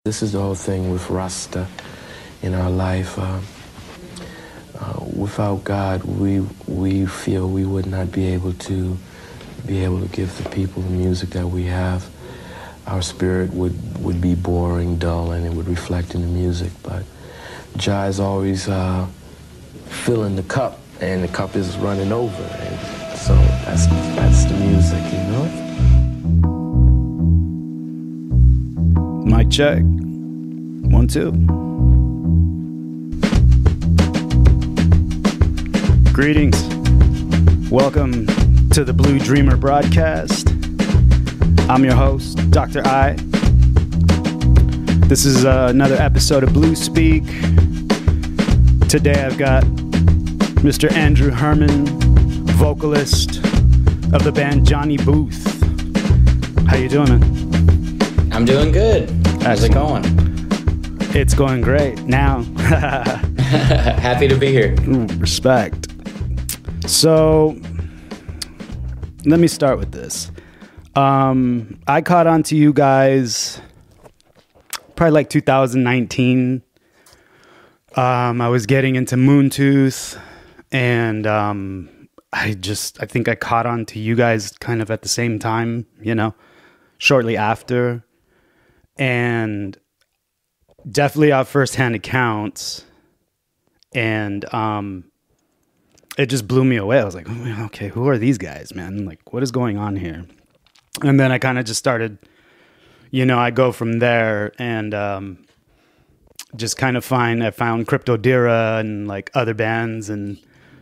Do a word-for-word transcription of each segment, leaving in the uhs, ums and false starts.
This is the whole thing with Rasta in our life. Uh, uh, without God, we we feel we would not be able to be able to give the people the music that we have. Our spirit would, would be boring, dull, and it would reflect in the music. But Jah is always uh, filling the cup, and the cup is running over. And so that's that's the music, you know. Mic check. One, two. Greetings. Welcome to the Blue Dreamer broadcast. I'm your host, Doctor I. This is uh, another episode of Blue Speak. Today I've got Mister Andrew Herman, vocalist of the band Johnny Booth. How you doing, man? I'm doing good. How's it going? It's going great now. Happy to be here. Ooh, respect. So, let me start with this. Um, I caught on to you guys probably like two thousand nineteen. Um, I was getting into Moontooth, and um, I just, I think I caught on to you guys kind of at the same time, you know, shortly after. And definitely have firsthand accounts, and um, it just blew me away. I was like, okay, who are these guys, man? Like, what is going on here? And then I kind of just started, you know, I go from there and um, just kind of find, I found Crypto Dira and like other bands. And,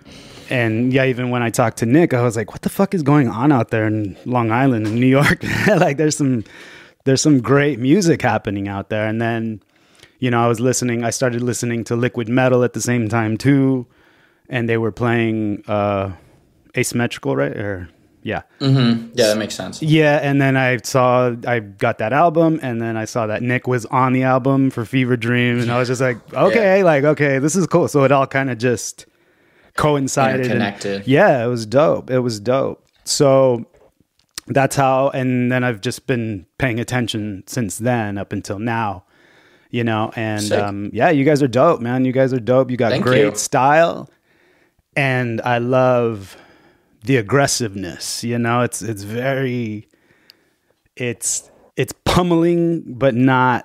and yeah, even when I talked to Nick, I was like, what the fuck is going on out there in Long Island and New York? Like there's some, there's some great music happening out there. And then, you know, I was listening, I started listening to Liquid Metal at the same time too. And they were playing uh, Asymmetrical, right? Or yeah. Mm-hmm. Yeah, that makes sense. Yeah, and then I saw, I got that album, and then I saw that Nick was on the album for Fever Dream, and I was just like, okay, yeah. like, okay, this is cool. So it all kind of just coincided. Connected. Yeah, it was dope. It was dope. So that's how, and then I've just been paying attention since then up until now, you know, and um, yeah, you guys are dope, man. You guys are dope. You got Thank great you. style, and I love the aggressiveness, you know, it's, it's very, it's, it's pummeling, but not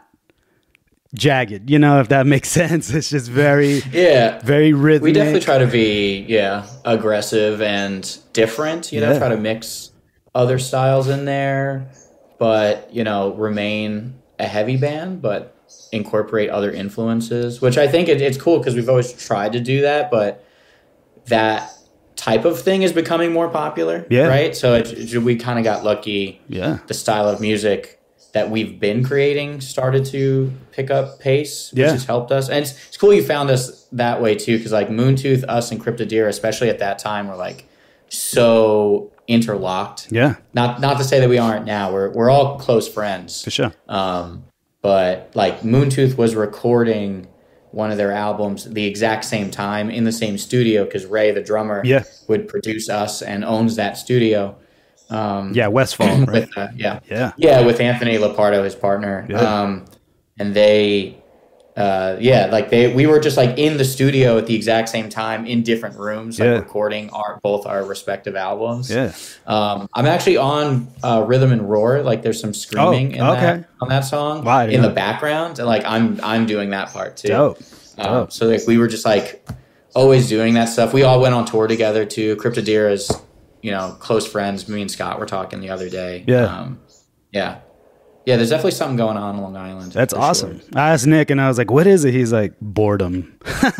jagged, you know, if that makes sense. It's just very, yeah, very rhythmic. We definitely try to be, yeah, aggressive and different, you know, yeah. try to mix other styles in there, but, you know, remain a heavy band, but incorporate other influences, which I think it, it's cool because we've always tried to do that, but that type of thing is becoming more popular, yeah. right? So it, it, we kind of got lucky. Yeah, the style of music that we've been creating started to pick up pace, which yeah. has helped us. And it's, it's cool you found us that way too, because like Moontooth, us, and Crypto Dira, especially at that time, were like so interlocked. Yeah, not not to say that we aren't now. We're we're all close friends for sure. Um, but like Moontooth was recording one of their albums the exact same time in the same studio because Ray, the drummer, yeah. would produce us and owns that studio. Um, yeah, Westfall, right? With, uh, yeah, yeah, yeah, with Anthony Lapardo, his partner. Yeah. Um, and they, uh, yeah, like they, we were just like in the studio at the exact same time in different rooms, like yeah. recording our both our respective albums. Yeah. Um, I'm actually on uh, Rhythm and Roar. Like there's some screaming oh, in okay. that, on that song wow, in the background, and like I'm I'm doing that part too. Dope. Um, Dope. so like we were just like always doing that stuff. We all went on tour together too. Crypto Dira is, you know, close friends. Me and Scott were talking the other day. Yeah. Um, yeah. Yeah, there's definitely something going on in Long Island. That's awesome. Sure. I asked Nick and I was like, what is it? He's like, boredom.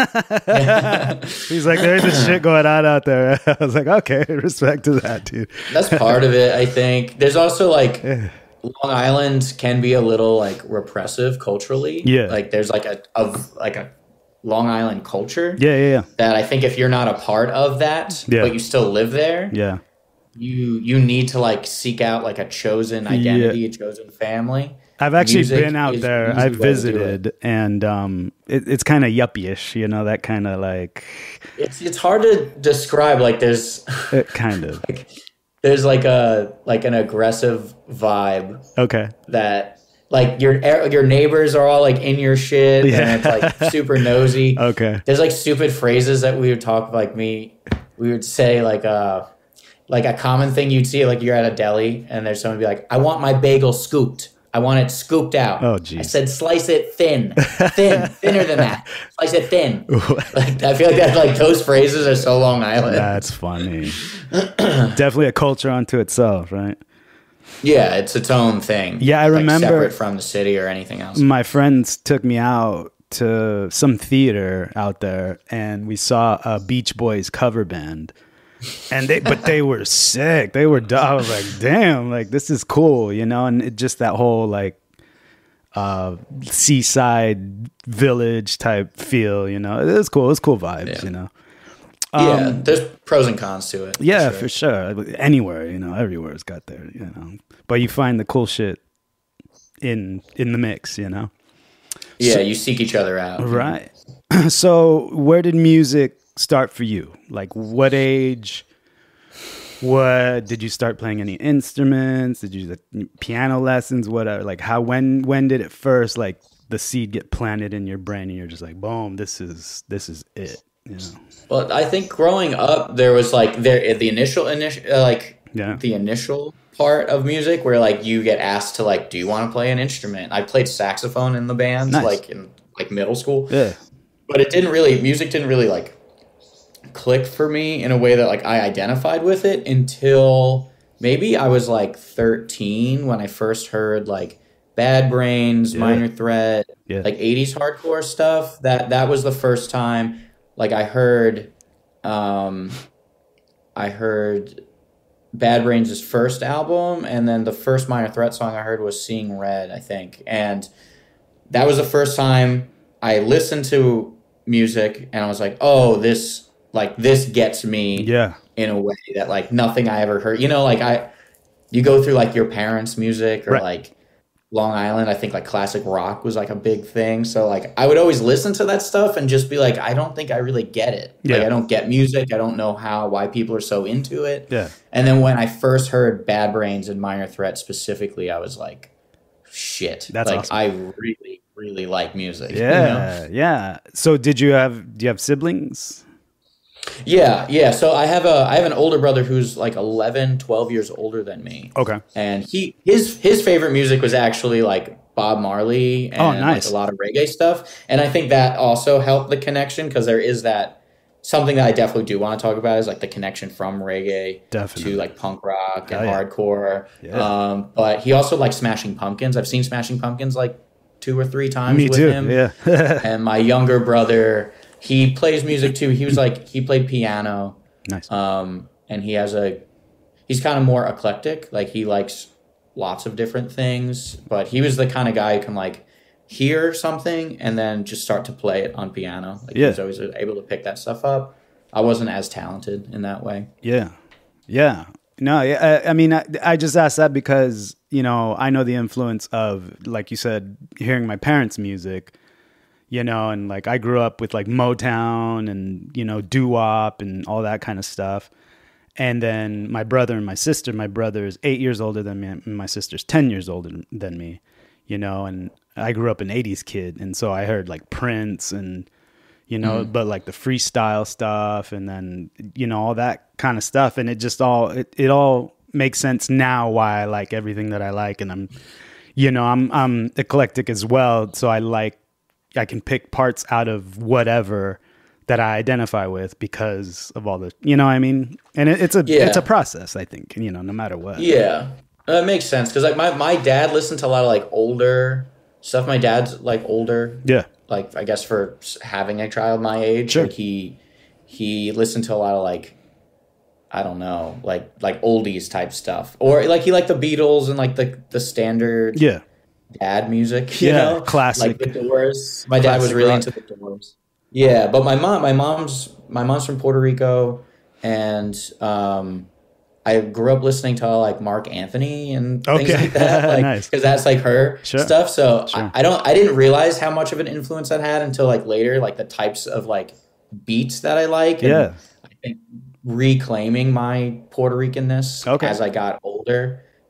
He's like, there's a shit going on out there. I was like, okay, respect to that, dude. That's part of it, I think. There's also like yeah. Long Island can be a little like repressive culturally. Yeah. Like there's like a of like a Long Island culture. Yeah, yeah, yeah. That I think if you're not a part of that, yeah. but you still live there, yeah. you you need to like seek out like a chosen identity, yeah. a chosen family. I've actually Music been out there. I've visited, and um, it, it's kind of yuppie-ish, you know, that kind of like. It's it's hard to describe. Like there's. It kind of. Like, there's like a like an aggressive vibe. Okay. That like your your neighbors are all like in your shit, Yeah. and it's like super nosy. Okay. There's like stupid phrases that we would talk like me. We would say like uh like a common thing you'd see like you're at a deli and there's someone be like, I want my bagel scooped. I want it scooped out. Oh, geez. I said slice it thin, thin, thinner than that. Slice it thin. Like I feel like that like those phrases are so Long Island. That's funny. Definitely a culture unto itself, right? Yeah, it's its own thing. Yeah, I like, remember separate from the city or anything else. my friends took me out to some theater out there, and we saw a Beach Boys cover band. And they, but they were sick. They were. I was like, damn, like this is cool, you know. And it just that whole like uh, seaside village type feel, you know. It was cool. It was cool vibes, Yeah. you know. Yeah, Um, there's pros and cons to it. Yeah, for for sure. sure. Anywhere, you know, everywhere's got their, you know. But you find the cool shit in in the mix, you know. Yeah, So- you seek each other out. Right. So, where did music start for you? Like, what age? What did you start playing any instruments? Did you like, piano lessons? Whatever. Like, how? When? When did it first like the seed get planted in your brain, and you're just like, boom, this is this is it. You know. Well, I think growing up, there was like there the initial initial uh, like Yeah. the initial part of music where like you get asked to like, do you want to play an instrument? I played saxophone in the band, Nice. like in like middle school. Yeah. But it didn't really music didn't really like click for me in a way that like I identified with it until maybe I was like thirteen when I first heard like Bad Brains, Yeah. Minor Threat, Yeah. like eighties hardcore stuff. That that was the first time like I heard um I heard Bad Brains' first album, and then the first Minor Threat song I heard was Seeing Red, I think. And that was the first time I listened to music and I was like, oh, this like this gets me Yeah. in a way that like nothing I ever heard. You know, like I you go through like your parents' music or Right. like Long Island, I think like classic rock was like a big thing. So like I would always listen to that stuff and just be like, I don't think I really get it. Like Yeah. I don't get music. I don't know how why people are so into it. Yeah. And then when I first heard Bad Brains and Minor Threat specifically, I was like, shit. That's like awesome. I really, really like music. you know? Yeah. Yeah. So, did you have? Do you have siblings? Yeah, yeah. So I have a I have an older brother who's like eleven, twelve years older than me. Okay. And he his his favorite music was actually like Bob Marley and Oh, nice. like a lot of reggae stuff. And I think that also helped the connection because there is that something that I definitely do want to talk about is like the connection from reggae Definitely. to like punk rock and Oh, yeah. hardcore. Yeah. Um, but he also likes Smashing Pumpkins. I've seen Smashing Pumpkins like two or three times Me with too. him. Yeah. And my younger brother, he plays music too. He was like he played piano. Nice. Um, and he has a, he's kind of more eclectic. Like he likes lots of different things, but he was the kind of guy who can like hear something and then just start to play it on piano. Like Yeah. he was always able to pick that stuff up. I wasn't as talented in that way. Yeah. Yeah. No, yeah, I, I mean, I, I just asked that because, you know, I know the influence of, like you said, hearing my parents' music, you know, and like I grew up with like Motown and, you know, doo-wop and all that kind of stuff. And then my brother and my sister, my brother is eight years older than me, and my sister's ten years older than me, you know, and I grew up an eighties kid. And so I heard like Prince and, you know, Mm. but like the freestyle stuff and then, you know, all that kind of stuff. And it just all, it, it all makes sense now why I like everything that I like. And I'm, you know, I'm, I'm eclectic as well. So I like, I can pick parts out of whatever that I identify with because of all the, you know what I mean? And it, it's a, Yeah. it's a process, I think, you know, no matter what. Yeah, that makes sense. Cause like my, my dad listened to a lot of like older stuff. My dad's like older. Yeah. Like I guess for s- having a child my age, Sure. like he he listened to a lot of like I don't know, like like oldies type stuff, or like he liked the Beatles and like the the standard Yeah. dad music, you Yeah, know, classic. like the Doors. My dad was Classic really rock. into the Doors. Yeah, but my mom, my mom's my mom's from Puerto Rico, and um, I grew up listening to like Mark Anthony and things Okay. like that, like Nice. because that's like her Sure. stuff. So Sure. I, I don't, I didn't realize how much of an influence that had until like later, like the types of like beats that I like. And Yeah. I think reclaiming my Puerto Ricanness Okay. as I got older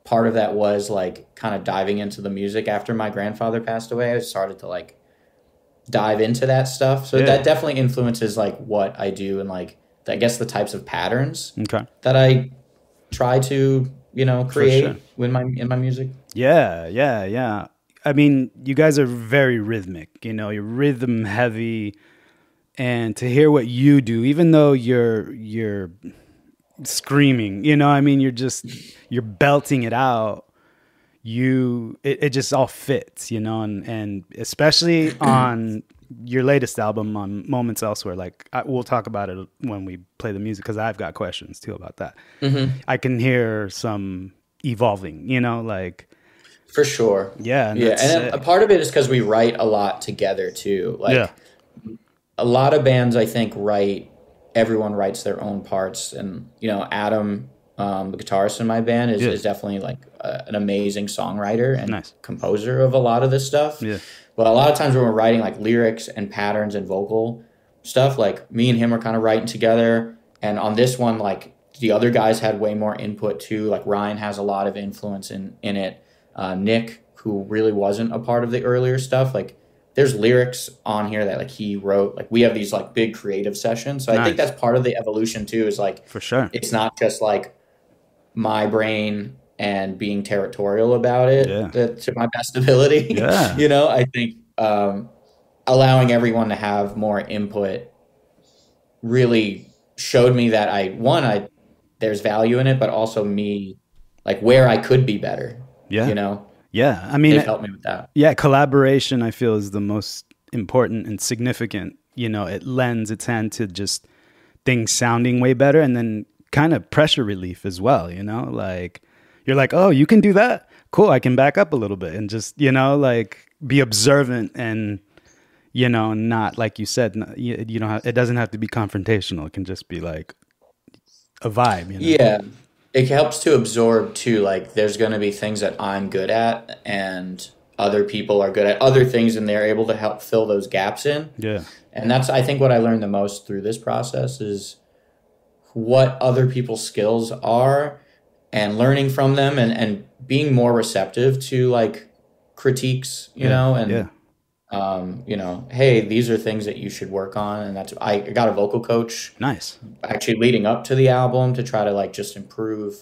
part of that was like kind of diving into the music after my grandfather passed away. I started to like dive into that stuff. So yeah. that definitely influences like what I do and like, I guess the types of patterns okay. that I try to, you know, create sure. with my, in my music. Yeah. Yeah. Yeah. I mean, you guys are very rhythmic, you know, you're rhythm heavy, and to hear what you do, even though you're, you're screaming, you know, I mean, you're just, you're belting it out. You, it, it just all fits, you know, and, and especially on your latest album on Moments Elsewhere, like I, we'll talk about it when we play the music, because I've got questions too about that. Mm-hmm. I can hear some evolving, you know, like for sure. Yeah. And yeah. And a part of it is because we write a lot together too. Like yeah. a lot of bands, I think, write, everyone writes their own parts. And, you know, Adam, um, the guitarist in my band, is, yeah. is definitely like a, an amazing songwriter and nice. composer of a lot of this stuff. Yeah. But a lot of times when we're writing like lyrics and patterns and vocal stuff, like me and him are kind of writing together. And on this one, like the other guys had way more input too. Like Ryan has a lot of influence in, in it. Uh, Nick, who really wasn't a part of the earlier stuff, like there's lyrics on here that like he wrote. Like we have these like big creative sessions. So nice. I think that's part of the evolution too, is like, for sure, it's not just like my brain and being territorial about it yeah. to, to my best ability. Yeah. You know, I think um, allowing everyone to have more input really showed me that I, one, I, there's value in it, but also me, like where I could be better. Yeah. You know? Yeah. I mean, it helped me with that. Yeah. Collaboration, I feel, is the most important and significant. You know, it lends its hand to just things sounding way better, and then kind of pressure relief as well. You know, like you're like, oh, you can do that. Cool. I can back up a little bit and just, you know, like be observant and, you know, not like you said, you, you know, it doesn't have to be confrontational. It can just be like a vibe. You know? Yeah. It helps to absorb too. Like there's going to be things that I'm good at and other people are good at other things, and they're able to help fill those gaps in. Yeah. And that's, I think, what I learned the most through this process is what other people's skills are and learning from them, and, and being more receptive to like critiques, you yeah. know, and, yeah. um, you know, hey, these are things that you should work on. And that's, I got a vocal coach. Nice. Actually leading up to the album to try to like just improve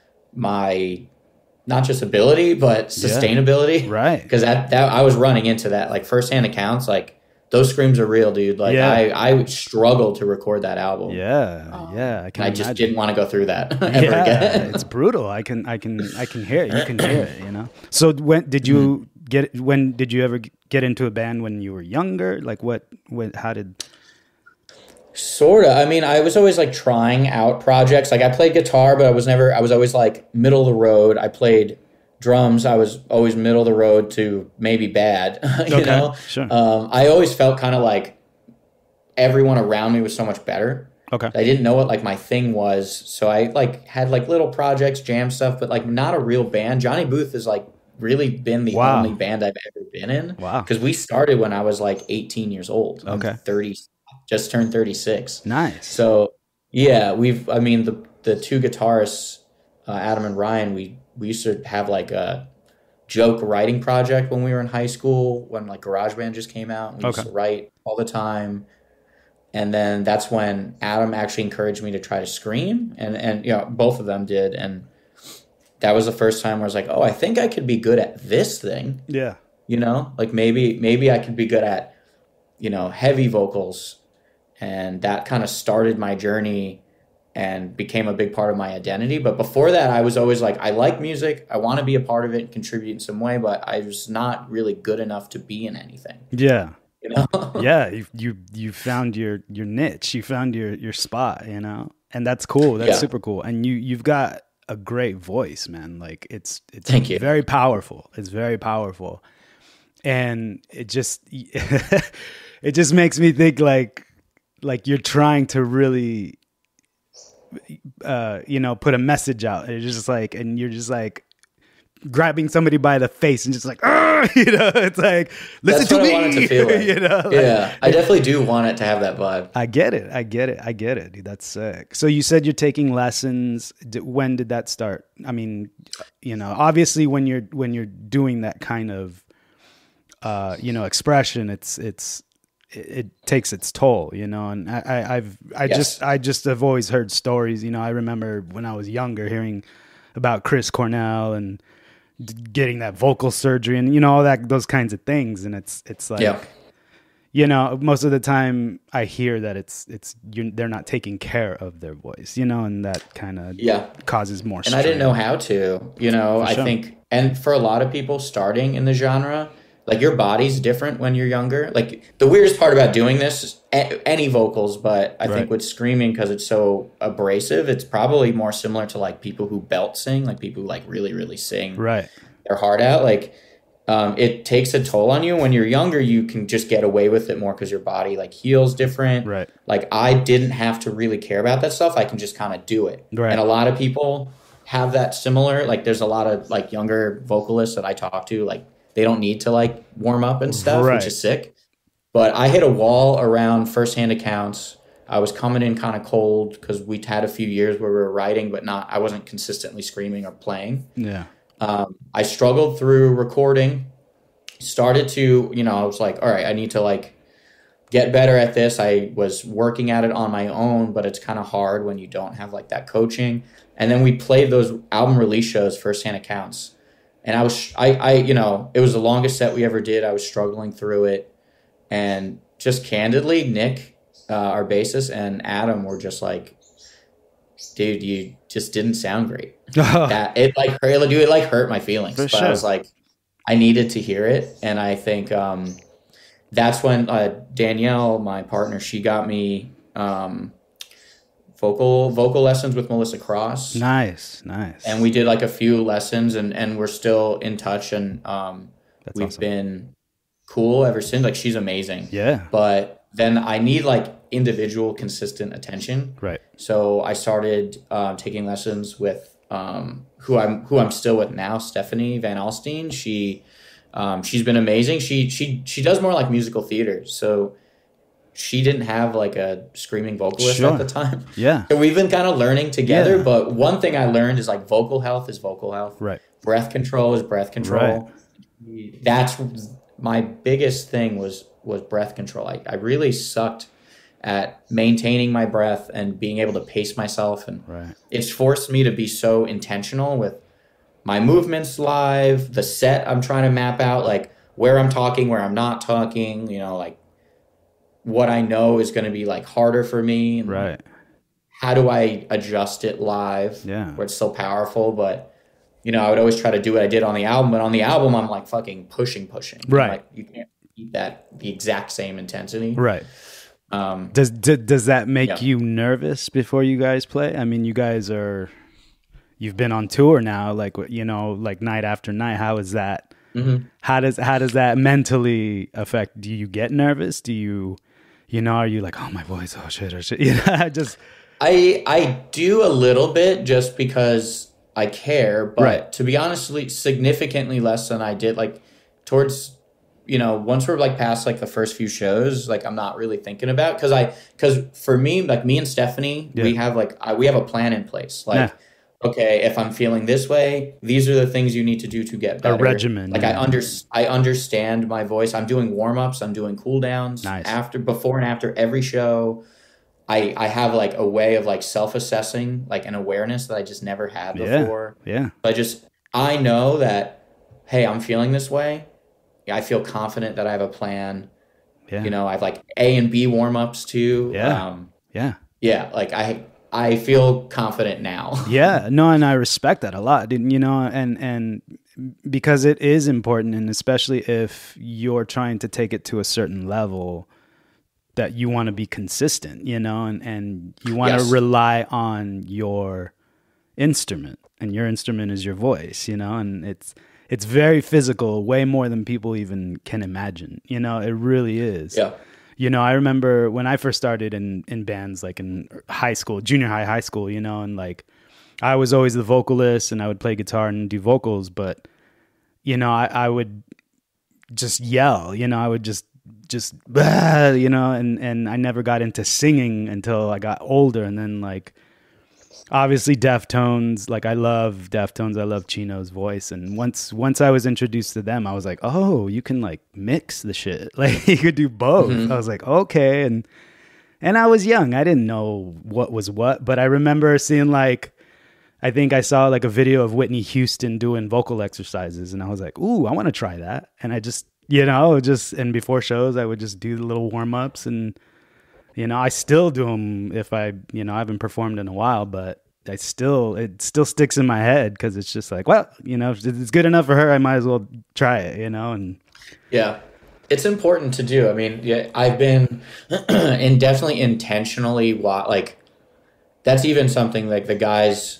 my, not just ability, but sustainability. Yeah. Right. Because that, that I was running into that, like firsthand accounts, like those screams are real, dude. Like yeah. I, I struggled to record that album. Yeah. Um, yeah. I, can I just imagine. didn't want to go through that ever yeah, again. It's brutal. I can, I can, I can hear it. You can hear it, you know? So when did you mm-hmm. get, when did you ever get into a band when you were younger? Like what, what, how did... Sort of. I mean, I was always like trying out projects. Like I played guitar, but I was never, I was always like middle of the road. I played drums. I was always middle of the road to maybe bad, you okay, know? Sure. Um, I always felt kind of like everyone around me was so much better. Okay. I didn't know what like my thing was. So I like had like little projects, jam stuff, but like not a real band. Johnny Booth has like really been the wow. only band I've ever been in. Wow. Because we started when I was like eighteen years old. Okay. I'm thirty, just turned thirty-six. Nice. So yeah, we've, I mean, the, the two guitarists, uh, Adam and Ryan, we, we used to have like a joke writing project when we were in high school, when like GarageBand just came out. We okay. used to write all the time. And then that's when Adam actually encouraged me to try to scream. And, and you know, both of them did. And that was the first time where I was like, oh, I think I could be good at this thing. Yeah. You know, like maybe, maybe I could be good at, you know, heavy vocals. And that kind of started my journey and became a big part of my identity. But before that, I was always like, I like music. I want to be a part of it and contribute in some way, but I was not really good enough to be in anything. Yeah. You know? yeah. You, you, you found your, your niche, you found your, your spot, you know, and that's cool. That's yeah. super cool. And you, you've got a great voice, man. Like it's, it's Thank you. very powerful. It's very powerful. And it just, it just makes me think like, like you're trying to really, uh, you know, put a message out. It's just like, and you're just like grabbing somebody by the face and just like, you know, it's like, listen That's to what me. I want it to feel like. you know, like, yeah, I definitely do want it to have that vibe. I get it. I get it. I get it. Dude, that's sick. So you said you're taking lessons. D- When did that start? I mean, you know, obviously when you're when you're doing that kind of, uh, you know, expression, it's it's it, it takes its toll, you know. And I, I I've I Yes. just I just have always heard stories. You know, I remember when I was younger hearing about Chris Cornell and d- getting that vocal surgery and you know all that those kinds of things. And it's it's like. Yeah. You know, most of the time I hear that it's it's you they're not taking care of their voice, you know, and that kind of Yeah. causes more And strain. I didn't know how to, you know, For I sure. think, and for a lot of people starting in the genre, like your body's different when you're younger. Like the weirdest part about doing this is a- any vocals, but I Right. think with screaming, because it's so abrasive, it's probably more similar to like people who belt sing, like people who like really, really sing Right. their heart out. Like um, it takes a toll on you. When you're younger, you can just get away with it more because your body like heals different. Right. Like I didn't have to really care about that stuff. I can just kind of do it. Right. And a lot of people have that similar, like there's a lot of like younger vocalists that I talk to, like they don't need to like warm up and stuff, Right. which is sick. But I hit a wall around firsthand accounts. I was coming in kind of cold because we had a few years where we were writing, but not, I wasn't consistently screaming or playing. Yeah. Um, I struggled through recording, started to, you know, I was like, all right, I need to like get better at this. I was working at it on my own, but it's kind of hard when you don't have like that coaching. And then we played those album release shows, firsthand accounts. And I was, I, I, you know, it was the longest set we ever did. I was struggling through it. And just candidly, Nick, uh, our bassist, and Adam were just like, dude, you just didn't sound great. That it like hurt, dude, it like hurt my feelings. For but sure. I was like, I needed to hear it, and I think um, that's when uh, Danielle, my partner, she got me um, vocal vocal lessons with Melissa Cross, Nice. Nice. and we did like a few lessons, and and we're still in touch, and um, That's we've awesome. been cool ever since. Like she's amazing. Yeah. But then I need like individual consistent attention. Right. So I started um, taking lessons with um, who I'm who I'm still with now, Stephanie Van Alstine. She um, she's been amazing. She she she does more like musical theater. So she didn't have like a screaming vocalist Sure. at the time. Yeah. So we've been kind of learning together. Yeah. But one thing I learned is like vocal health is vocal health. Right. Breath control is breath control. That's my biggest thing was was breath control. I, I really sucked at maintaining my breath and being able to pace myself, and Right. it's forced me to be so intentional with my movements live, the set I'm trying to map out, like where I'm talking, where I'm not talking, you know, like what I know is going to be like harder for me, and Right. how do I adjust it live Yeah. where it's still powerful. But you know, I would always try to do what I did on the album, but on the album I'm like fucking pushing pushing Right. Like you can't keep that the exact same intensity. Right. um Does d- does that make Yeah. you nervous before you guys play? I mean, you guys are you've been on tour now, like you know, like night after night. How is that? mhm. How does how does that mentally affect? Do you get nervous? Do you, you know, are you like, oh my voice, oh shit, oh shit, you know? I just I I do a little bit just because I care, but Right. to be honestly, significantly less than I did. Like towards, you know, once we're like past like the first few shows, like I'm not really thinking about because I because for me, like me and Stephanie, Yeah. we have like I, we have a plan in place. Like, Yeah. okay, if I'm feeling this way, these are the things you need to do to get better. regimen, Like yeah. I under I understand my voice. I'm doing warm ups. I'm doing cool downs. Nice. After, before, and after every show. I, I have like a way of like self-assessing, like an awareness that I just never had Yeah. before. yeah, I just, I know that, hey, I'm feeling this way. I feel confident that I have a plan. yeah, You know, I have like A and B warm-ups too. Yeah. Um, yeah. yeah. Like I, I feel confident now. Yeah, no, and I respect that a lot, didn't you know? And and because it is important, and especially if you're trying to take it to a certain level, that you want to be consistent, you know, and and you want Yes. to rely on your instrument, and your instrument is your voice, you know, and it's it's very physical, way more than people even can imagine, you know. It really is. Yeah. You know, I remember when I first started in, in bands, like in high school, junior high, high school, you know, and like I was always the vocalist and I would play guitar and do vocals, but you know, I, I would just yell, you know, I would just, just, bah, you know, and, and I never got into singing until I got older. And then like, obviously Deftones, like I love Deftones. I love Chino's voice. And once, once I was introduced to them, I was like, oh, you can like mix the shit. Like you could do both. Mm-hmm. I was like, okay. And, and I was young. I didn't know what was what, but I remember seeing like, I think I saw like a video of Whitney Houston doing vocal exercises and I was like, ooh, I want to try that. And I just, you know, just, and before shows, I would just do the little warm ups and, you know, I still do them if I, you know, I haven't performed in a while, but I still, it still sticks in my head because it's just like, well, you know, if it's good enough for her, I might as well try it, you know? And yeah, it's important to do. I mean, yeah, I've been and definitely intentionally, like, that's even something like the guys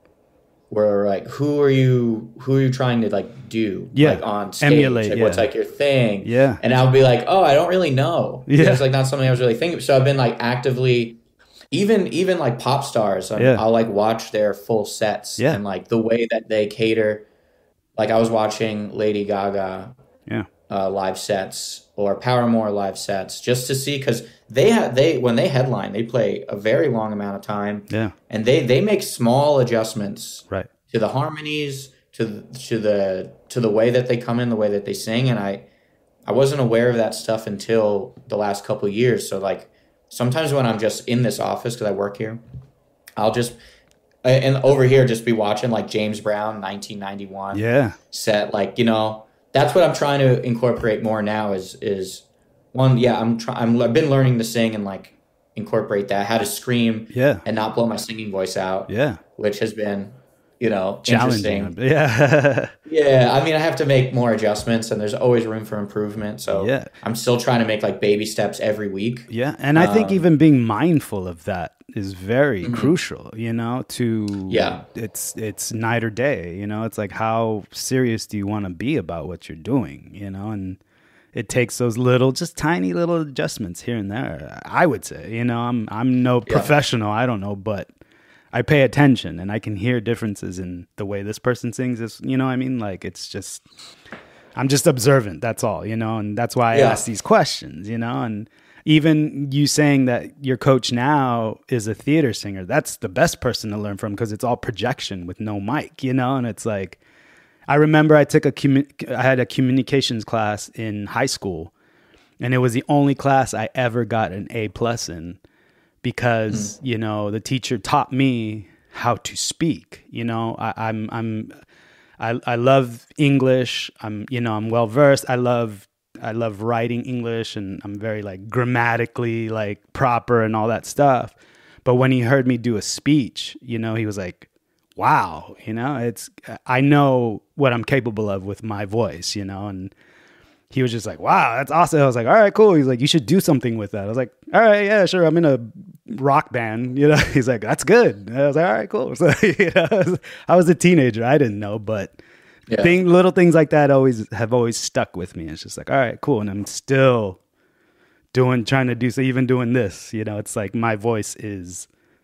were like, who are you, who are you trying to like do yeah. like on stage? Emulate, like, yeah. what's like your thing? Yeah. And I'll be like, oh, I don't really know. Yeah. It's like not something I was really thinking. So I've been like actively, even, even like pop stars, I'm, yeah. I'll like watch their full sets yeah. and like the way that they cater. Like I was watching Lady Gaga yeah. uh, live sets or Paramore live sets just to see, because they have they when they headline, they play a very long amount of time. Yeah. And they they make small adjustments right. to the harmonies, to the, to the to the way that they come in, the way that they sing. And I I wasn't aware of that stuff until the last couple of years. So like sometimes when I'm just in this office because I work here, I'll just and over here just be watching like James Brown nineteen ninety-one yeah. set, like, you know, that's what I'm trying to incorporate more now is is one, yeah, I'm trying I'm I've been learning to sing and like incorporate that, how to scream yeah. and not blow my singing voice out. Yeah. Which has been, you know, challenging. Interesting. Yeah. Yeah. I mean, I have to make more adjustments and there's always room for improvement. So yeah. I'm still trying to make like baby steps every week. Yeah. And I think um, even being mindful of that is very mm-hmm. crucial, you know, to, yeah, it's, it's night or day, you know, it's like, how serious do you want to be about what you're doing, you know, and it takes those little, just tiny little adjustments here and there. I would say, you know, I'm, I'm no yeah. professional. I don't know, but I pay attention and I can hear differences in the way this person sings this, you know what I mean? Like, it's just, I'm just observant. That's all, you know? And that's why I yeah. ask these questions, you know? And even you saying that your coach now is a theater singer, that's the best person to learn from because it's all projection with no mic, you know? And it's like, I remember I took a, commu- I had a communications class in high school and it was the only class I ever got an A plus in because, mm. you know, the teacher taught me how to speak, you know, I, I'm, I'm, I, I love English. I'm, you know, I'm well versed. I love I love writing English and I'm very like grammatically like proper and all that stuff. But when he heard me do a speech, you know, he was like, wow, you know, it's, I know what I'm capable of with my voice, you know, and he was just like, wow, that's awesome. I was like, all right, cool. He's like, you should do something with that. I was like, all right, yeah, sure. I'm in a rock band, you know, he's like, that's good. And I was like, all right, cool. So, you know, I was a teenager. I didn't know, but yeah. Thing, little things like that always have always stuck with me. It's just like, all right, cool. And I'm still doing, trying to do, so even doing this, you know, it's like my voice is,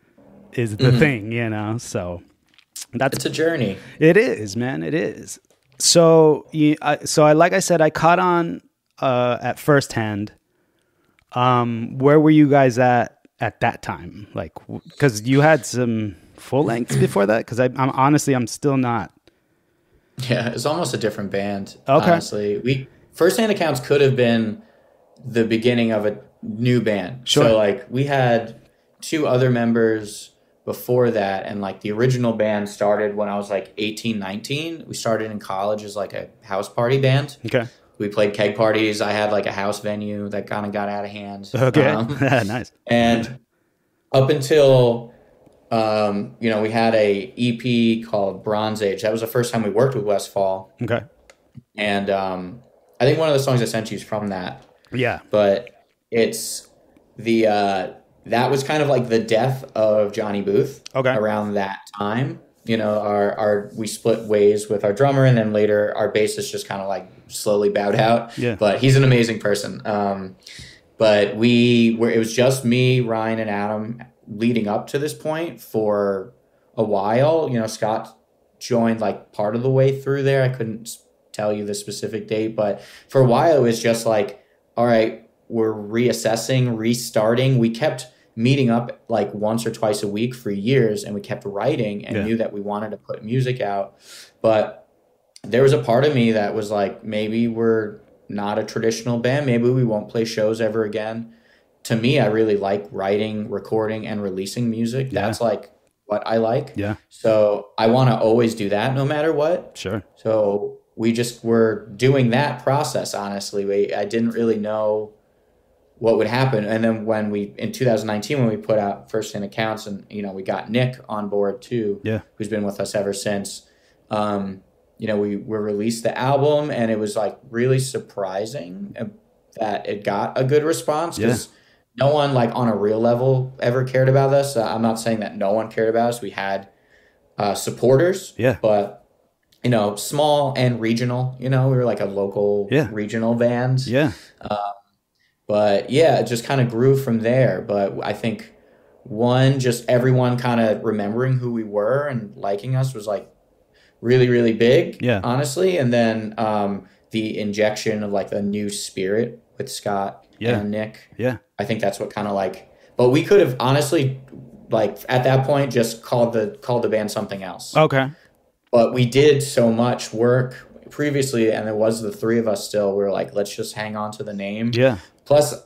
is the mm-hmm. thing, you know? So that's, it's a journey. It is, man. It is. So, you, I, so I, like I said, I caught on, uh, at firsthand. Um, where were you guys at, at that time? Like, cause you had some full lengths before that. Cause I, I'm honestly, I'm still not. Yeah, it's almost a different band. Okay. Honestly, we Firsthand Accounts could have been the beginning of a new band. Sure. So like we had two other members before that, and like the original band started when I was like eighteen, nineteen. We started in college as like a house party band. Okay. We played keg parties. I had like a house venue that kind of got out of hand. Okay. Um, Nice. And up until Um, you know, we had a E P called Bronze Age. That was the first time we worked with Westfall. Okay. And um, I think one of the songs I sent you is from that. Yeah. But it's the, uh, that was kind of like the death of Johnny Booth. Okay. Around that time. You know, our, our, we split ways with our drummer, and then later our bassist just kind of like slowly bowed out. Yeah. But he's an amazing person. Um, but we were, it was just me, Ryan, and Adam leading up to this point for a while. You know, Scott joined like part of the way through there. I couldn't tell you the specific date, but for a while it was just like, all right, we're reassessing, restarting. We kept meeting up like once or twice a week for years, and we kept writing and yeah. knew that we wanted to put music out. But there was a part of me that was like, maybe we're not a traditional band. Maybe we won't play shows ever again. To me, I really like writing, recording, and releasing music. Yeah. That's like what I like. Yeah. So I want to always do that no matter what. Sure. So we just were doing that process, honestly. We, I didn't really know what would happen. And then when we, in two thousand nineteen, when we put out First Hand Accounts, and, you know, we got Nick on board too, yeah. who's been with us ever since. Um, you know, we, we released the album, and it was like really surprising that it got a good response, because yeah. no one like on a real level ever cared about us. Uh, I'm not saying that no one cared about us. We had uh, supporters, yeah. but, you know, small and regional, you know, we were like a local yeah. regional band. Yeah. Um, but yeah, it just kind of grew from there. But I think one, just everyone kind of remembering who we were and liking us was like really, really big, yeah. honestly. And then um, the injection of like a new spirit with Scott yeah. and Nick. Yeah. I think that's what kind of like, but we could have honestly, like at that point, just called the, called the band something else. Okay. But we did so much work previously, and there was the three of us still. We were like, let's just hang on to the name. Yeah. Plus,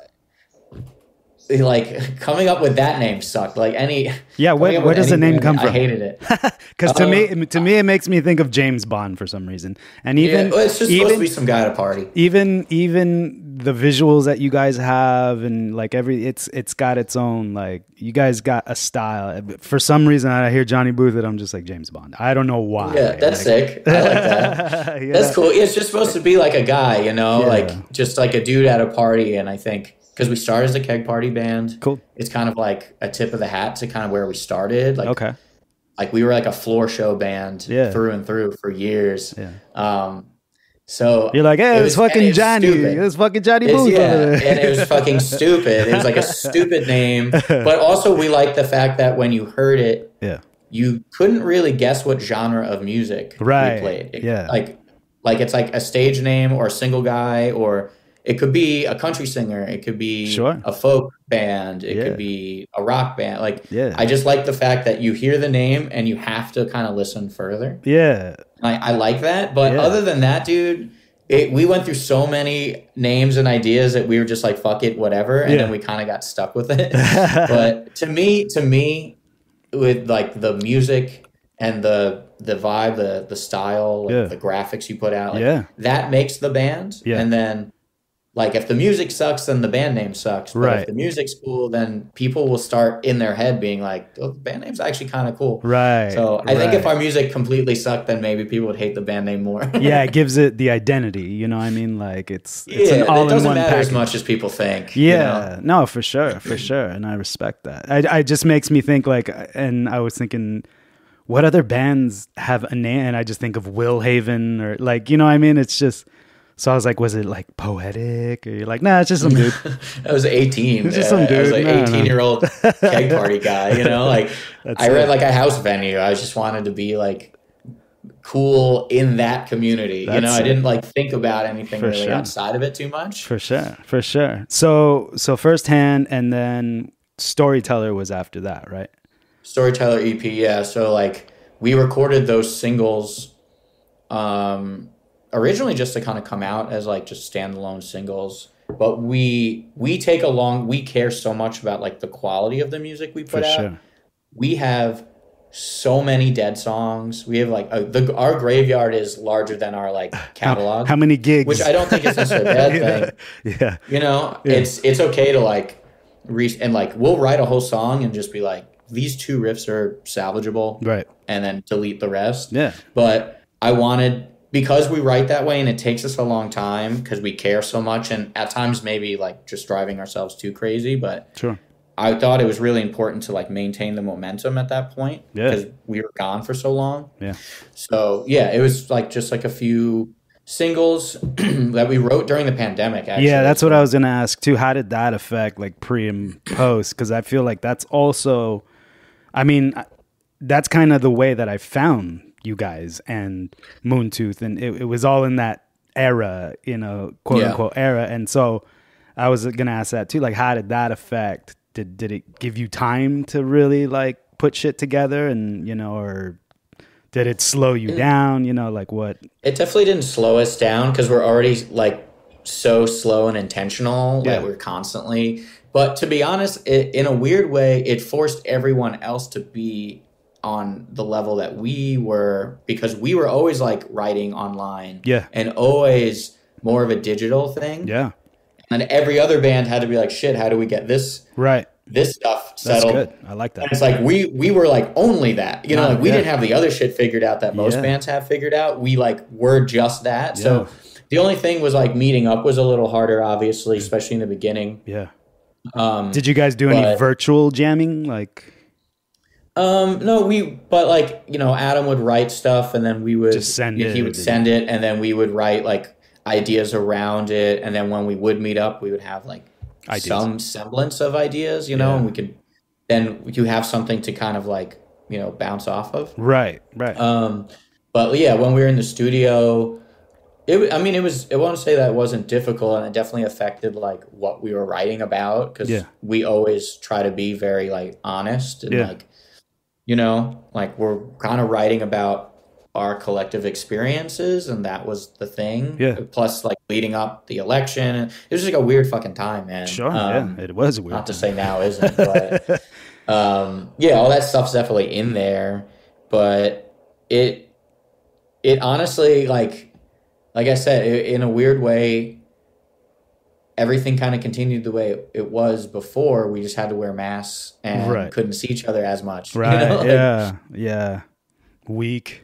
like coming up with that name sucked. Like any yeah, where, where does the name come from? I hated it because to um, me, to me, it makes me think of James Bond for some reason. And even yeah, well, it's just even, supposed to be some guy at a party. Even even the visuals that you guys have, and like every it's it's got its own, like you guys got a style. For some reason, I hear Johnny Booth, and I'm just like James Bond. I don't know why. Yeah, that's like, sick. I like that. yeah. That's cool. It's just supposed to be like a guy, you know, yeah. like just like a dude at a party. And I think, because we started as a keg party band. Cool. It's kind of like a tip of the hat to kind of where we started. Like, okay. Like we were like a floor show band yeah. through and through for years. Yeah. Um, so you're like, hey, it was, it was fucking it was Johnny. Stupid. It was fucking Johnny it's, Booth. Yeah, and it was fucking stupid. It was like a stupid name. But also we liked the fact that when you heard it, yeah, you couldn't really guess what genre of music right. we played. It, yeah. Like, like it's like a stage name or a single guy, or it could be a country singer. It could be sure. a folk band. It yeah. could be a rock band. Like, yeah. I just like the fact that you hear the name and you have to kind of listen further. Yeah. I, I like that. But yeah. other than that, dude, it, we went through so many names and ideas that we were just like, fuck it, whatever. And yeah. then we kind of got stuck with it. But to me, to me, with like the music and the the vibe, the the style, like yeah. the graphics you put out, like, yeah. that makes the band. Yeah. And then, like, if the music sucks, then the band name sucks. But right. if the music's cool, then people will start in their head being like, oh, the band name's actually kind of cool. Right. So I right. think if our music completely sucked, then maybe people would hate the band name more. yeah, it gives it the identity. You know what I mean? Like, it's, it's yeah, an all-in-one it doesn't matter package. as much as people think. Yeah. You know? No, for sure. For sure. And I respect that. I, I just makes me think, like, and I was thinking, what other bands have a name? And I just think of Will Haven, or like, you know what I mean? It's just, so I was like, was it like poetic? Or you're like, nah, it's just some dude. I was eighteen. It's just some dude. I was like no, eighteen no. year old keg party guy, you know, like That's I read it. like a house venue. I just wanted to be like cool in that community. That's you know, I it. didn't like think about anything For really sure. outside of it too much. For sure. For sure. So, so First Hand, and then Storyteller was after that, right? Storyteller E P, yeah. So like we recorded those singles um, originally just to kind of come out as like just standalone singles. But we we take a long, we care so much about like the quality of the music we put For out. sure. We have so many dead songs. We have like a, the our graveyard is larger than our like catalog. How, how many gigs? Which I don't think is necessarily a bad yeah. thing. Yeah. You know, Yeah. it's it's okay to like re- and like we'll write a whole song and just be like, these two riffs are salvageable, Right. and then delete the rest. Yeah. But I wanted, because we write that way and it takes us a long time because we care so much, and at times maybe like just driving ourselves too crazy, but Sure. I thought it was really important to like maintain the momentum at that point Yeah. because we were gone for so long. Yeah. So yeah, it was like just like a few singles that we wrote during the pandemic. Actually. Yeah, that's what I was going to ask too. How did that affect like pre and post? Because I feel like that's also, I mean, that's kind of the way that I found you guys and Moontooth, and it, it was all in that era, you know, quote Yeah. unquote era. And so I was gonna ask that too, like, how did that affect? Did did it give you time to really like put shit together, and you know, or did it slow you down? You know, like what? It definitely didn't slow us down because we're already like so slow and intentional Yeah. that we're constantly. But to be honest, it, in a weird way, it forced everyone else to be on the level that we were, because we were always like writing online, Yeah. and always more of a digital thing. Yeah, And every other band had to be like, shit, how do we get this right. this stuff That's settled? good. I like And that. it's like we we were like only that, you know, Uh, like we yeah. didn't have the other shit figured out that most Yeah. bands have figured out. We like were just that. Yeah. So the only thing was like meeting up was a little harder, obviously, especially in the beginning. Yeah. Um, Did you guys do any but- virtual jamming? Like, um, no, we but like you know, Adam would write stuff, and then we would Just send he it, would or- send it, and then we would write like ideas around it, and then when we would meet up, we would have like Ideas. some semblance of ideas, you know, Yeah. and we could then you have something to kind of like you know bounce off of. right, right. Um, but yeah, when we were in the studio, it, wa- I mean, it was, I want to say that it wasn't difficult, and it definitely affected like what we were writing about. Cause Yeah. we always try to be very like honest and Yeah. like, you know, like we're kind of writing about our collective experiences, and that was the thing. Yeah. Plus like leading up the election. It was just like a weird fucking time, man. Sure, Um, yeah, it was a weird. not to time. say now isn't, but um, yeah, all that stuff's definitely in there. But it, it honestly, like, like I said, it, in a weird way, everything kind of continued the way it was before. We just had to wear masks and Right. couldn't see each other as much. you Right? know? Like, yeah, yeah. Weak.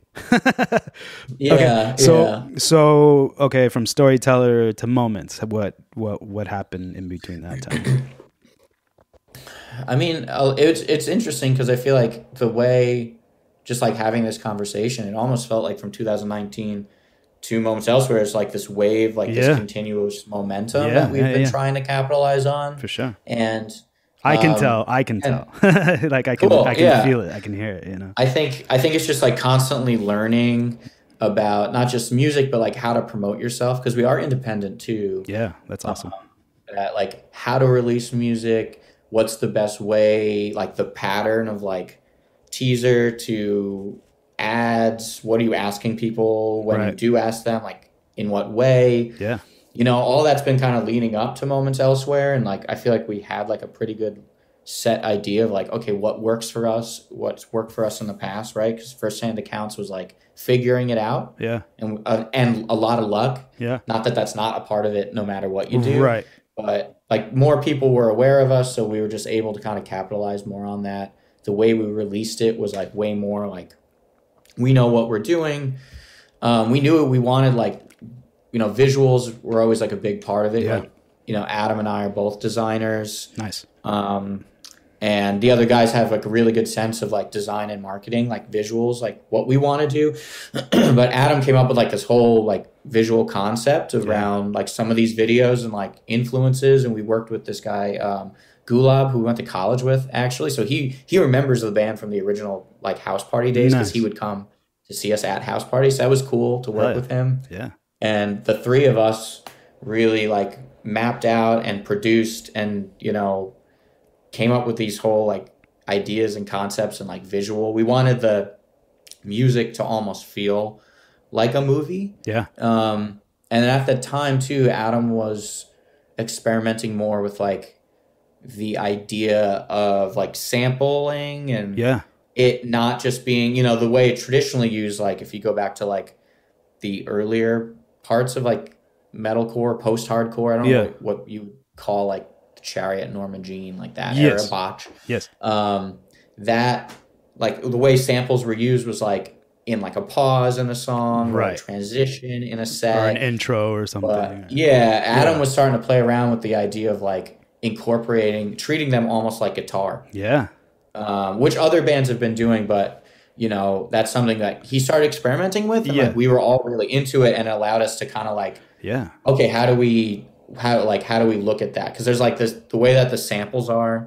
yeah. Okay, so yeah. so okay, from storyteller to moments, what what what happened in between that time? I mean, uh, it's it's interesting because I feel like the way, just like having this conversation, it almost felt like from two thousand nineteen to Moments Elsewhere, it's like this wave, like Yeah. this continuous momentum Yeah, that we've yeah, been yeah. trying to capitalize on. For sure. And I can um, tell. I can and- tell. Like I can Cool, I can yeah. feel it. I can hear it, you know. I think I think it's just like constantly learning about not just music, but like how to promote yourself, because we are independent too. Yeah, that's awesome. At like how to release music, what's the best way, like the pattern of like teaser to ads, what are you asking people when you Right. do ask them, like in what way, Yeah. you know, all that's been kind of leading up to Moments Elsewhere. And like I feel like we had like a pretty good set idea of like, okay, what works for us, what's worked for us in the past, right? Because Firsthand Accounts was like figuring it out, Yeah. and uh, and a lot of luck. Yeah. Not that that's not a part of it, no matter what you do, Right. but like more people were aware of us, so we were just able to kind of capitalize more on that. The way we released it was like way more like we know what we're doing. Um, we knew what we wanted. Like, you know, visuals were always like a big part of it. Yeah. Like, you know, Adam and I are both designers. Nice. Um, and the other guys have like a really good sense of like design and marketing, like visuals, like what we want to do. But Adam came up with like this whole like visual concept around like some of these videos and like influences. And we worked with this guy, um, Gulab, who we went to college with actually. So he, he remembers the band from the original like house party days, because Nice. he would come to see us at house parties. So that was cool to work Right. with him. Yeah. And the three of us really like mapped out and produced and, you know, came up with these whole like ideas and concepts and like visual. We wanted the music to almost feel like a movie. Yeah. Um, and at the time too, Adam was experimenting more with like the idea of like sampling and Yeah. it not just being, you know, the way it traditionally used, like if you go back to like the earlier parts of like metalcore, post-hardcore, I don't Yeah. know what, what you would call like the Chariot, Norma Jean, like that Yes. era botch. Yes. Um, that like the way samples were used was like in like a pause in a song, or Right. a transition in a set. Or an intro or something. But yeah, Adam Yeah. was starting to play around with the idea of like incorporating, treating them almost like guitar, Yeah. um, which other bands have been doing, but you know, that's something that he started experimenting with, and Yeah. like we were all really into it, and it allowed us to kind of like, Yeah. okay, how do we how like how do we look at that? Because there's like this the way that the samples are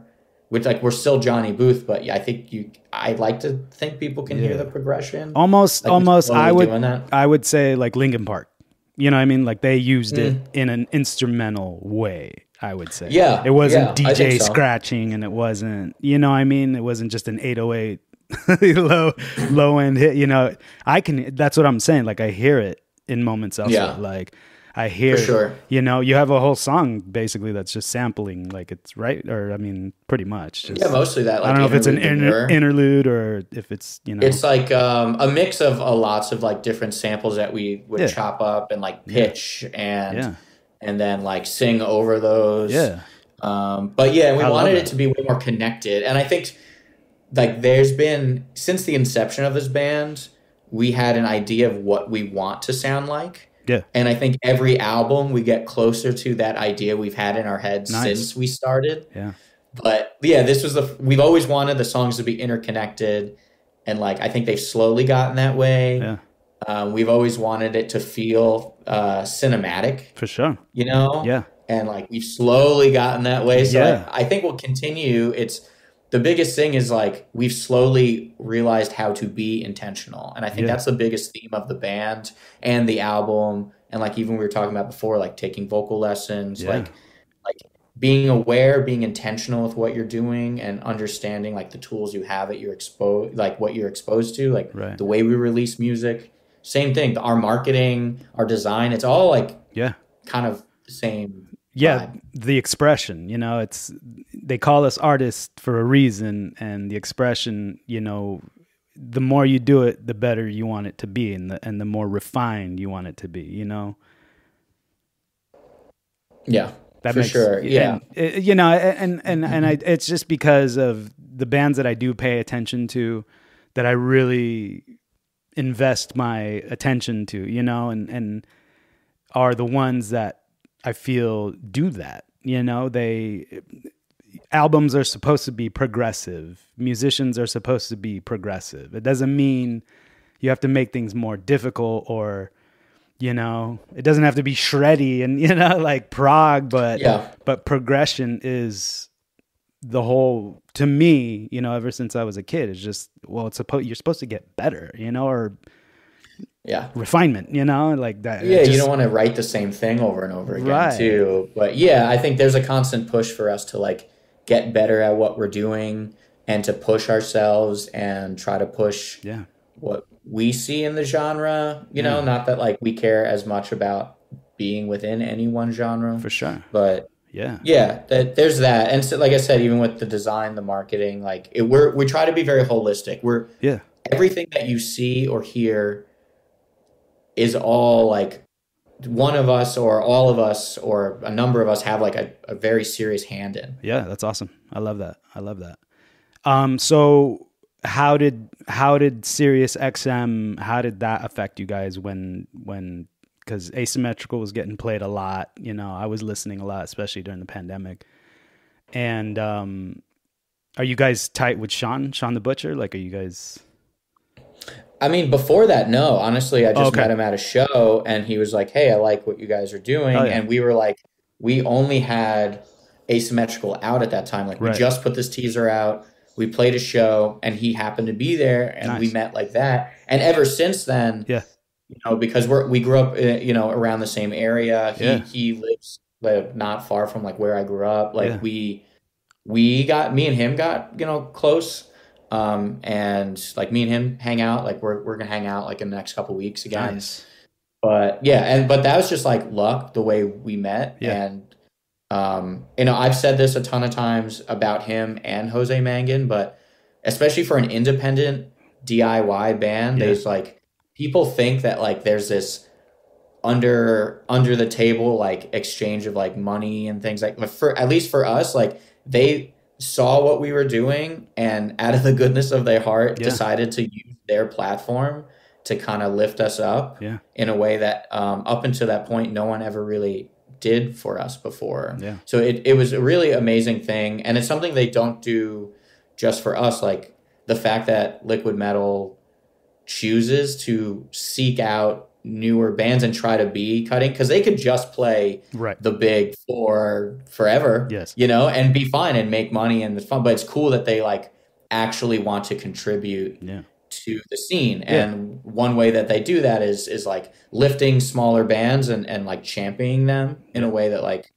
which like we're still Johnny Booth, but yeah, I think you, I like to think people can Yeah. hear the progression. Almost, like almost, I would, doing that. I would say like Linkin Park. You know what I mean? Like they used Mm. it in an instrumental way, I would say. Yeah, It wasn't yeah, I D J think so. scratching, and it wasn't, you know what I mean? It wasn't just an eight oh eight low, low end hit. You know, I can, that's what I'm saying. Like I hear it in moments elsewhere. Yeah. Like I hear, For sure. you know, you have a whole song basically that's just sampling, like it's right. Or I mean, pretty much. Just, Yeah, mostly that. Like, I don't know if it's an interlude inter- demure. interlude or if it's, you know. It's like um, a mix of uh, lots of like different samples that we would Yeah. chop up and like pitch and Yeah. and then like sing over those. Yeah. Um, but yeah, we I love wanted that. it to be way more connected. And I think like there's been, since the inception of this band, we had an idea of what we want to sound like. Yeah. And I think every album we get closer to that idea we've had in our heads Nice. since we started. Yeah. But yeah, this was the, we've always wanted the songs to be interconnected. And like, I think they've slowly gotten that way. Yeah. Um, we've always wanted it to feel uh, cinematic, For sure. you know? Yeah. And like, we've slowly gotten that way. So Yeah. I, I think we'll continue. It's, the biggest thing is like, we've slowly realized how to be intentional. And I think Yeah. that's the biggest theme of the band and the album. And like, even we were talking about before, like taking vocal lessons, Yeah. like, like being aware, being intentional with what you're doing and understanding like the tools you have at your exposed, like what you're exposed to, like Right. the way we release music, same thing, our marketing, our design, it's all like Yeah. kind of the same. Yeah. vibe. The expression, you know, it's, they call us artists for a reason. And the expression, you know, the more you do it, the better you want it to be. And the, and the more refined you want it to be, you know? Yeah, That for makes, sure. Yeah. and, uh, you know, and and and I, it's just because of the bands that I do pay attention to, that I really invest my attention to, you know, and and are the ones that I feel do that. You know, they albums are supposed to be progressive. Musicians are supposed to be progressive. It doesn't mean you have to make things more difficult or, you know, it doesn't have to be shreddy and, you know, like prog, but, Yeah. but progression is the whole, to me, you know, ever since I was a kid, it's just, well, it's supposed, you're supposed to get better, you know, or Yeah. refinement, you know, like that. Yeah, It you just- don't want to write the same thing over and over again Right. too. But yeah, I think there's a constant push for us to like get better at what we're doing and to push ourselves and try to push Yeah. what we see in the genre, you know, Yeah. not that like we care as much about being within any one genre, For sure. but Yeah. yeah, that there's that. And so, like I said, even with the design, the marketing, like it, we're, we try to be very holistic. We're, Yeah. everything that you see or hear is all like one of us or all of us or a number of us have like a, a very serious hand in. Yeah. That's awesome. I love that. I love that. Um, so how did, how did Sirius X M, how did that affect you guys when, when, cause Asymmetrical was getting played a lot, you know, I was listening a lot, especially during the pandemic. And, um, are you guys tight with Sean, Sean the Butcher? Like, are you guys, I mean, before that, no, honestly, I just Okay. met him at a show and he was like, hey, I like what you guys are doing. Oh, yeah. And we were like, we only had Asymmetrical out at that time. Like Right. we just put this teaser out. We played a show and he happened to be there and Nice. we met like that. And ever since then, yeah, you know, because we're, we grew up, uh, you know, around the same area. He, Yeah. he lives like, not far from like where I grew up. Like Yeah. we, we got, me and him got, you know, close. Um, and like me and him hang out, like we're, we're gonna hang out like in the next couple weeks again. nice. But yeah, and, but that was just like luck, the way we met. Yeah. And, um, you know, I've said this a ton of times about him and Jose Mangan, but especially for an independent D I Y band, Yeah. there's like, people think that like there's this under under the table like exchange of like money and things like, but for at least for us, like they saw what we were doing and out of the goodness of their heart Yeah. decided to use their platform to kind of lift us up Yeah. in a way that um, up until that point no one ever really did for us before. Yeah. So it, it was a really amazing thing, and it's something they don't do just for us. Like the fact that Liquid Metal chooses to seek out newer bands and try to be cutting, because they could just play right. the big for forever, yes, you know, and be fine and make money and it's fun. But it's cool that they like actually want to contribute yeah. to the scene. Yeah. And one way that they do that is is like lifting smaller bands and, and like championing them in yeah. a way that like,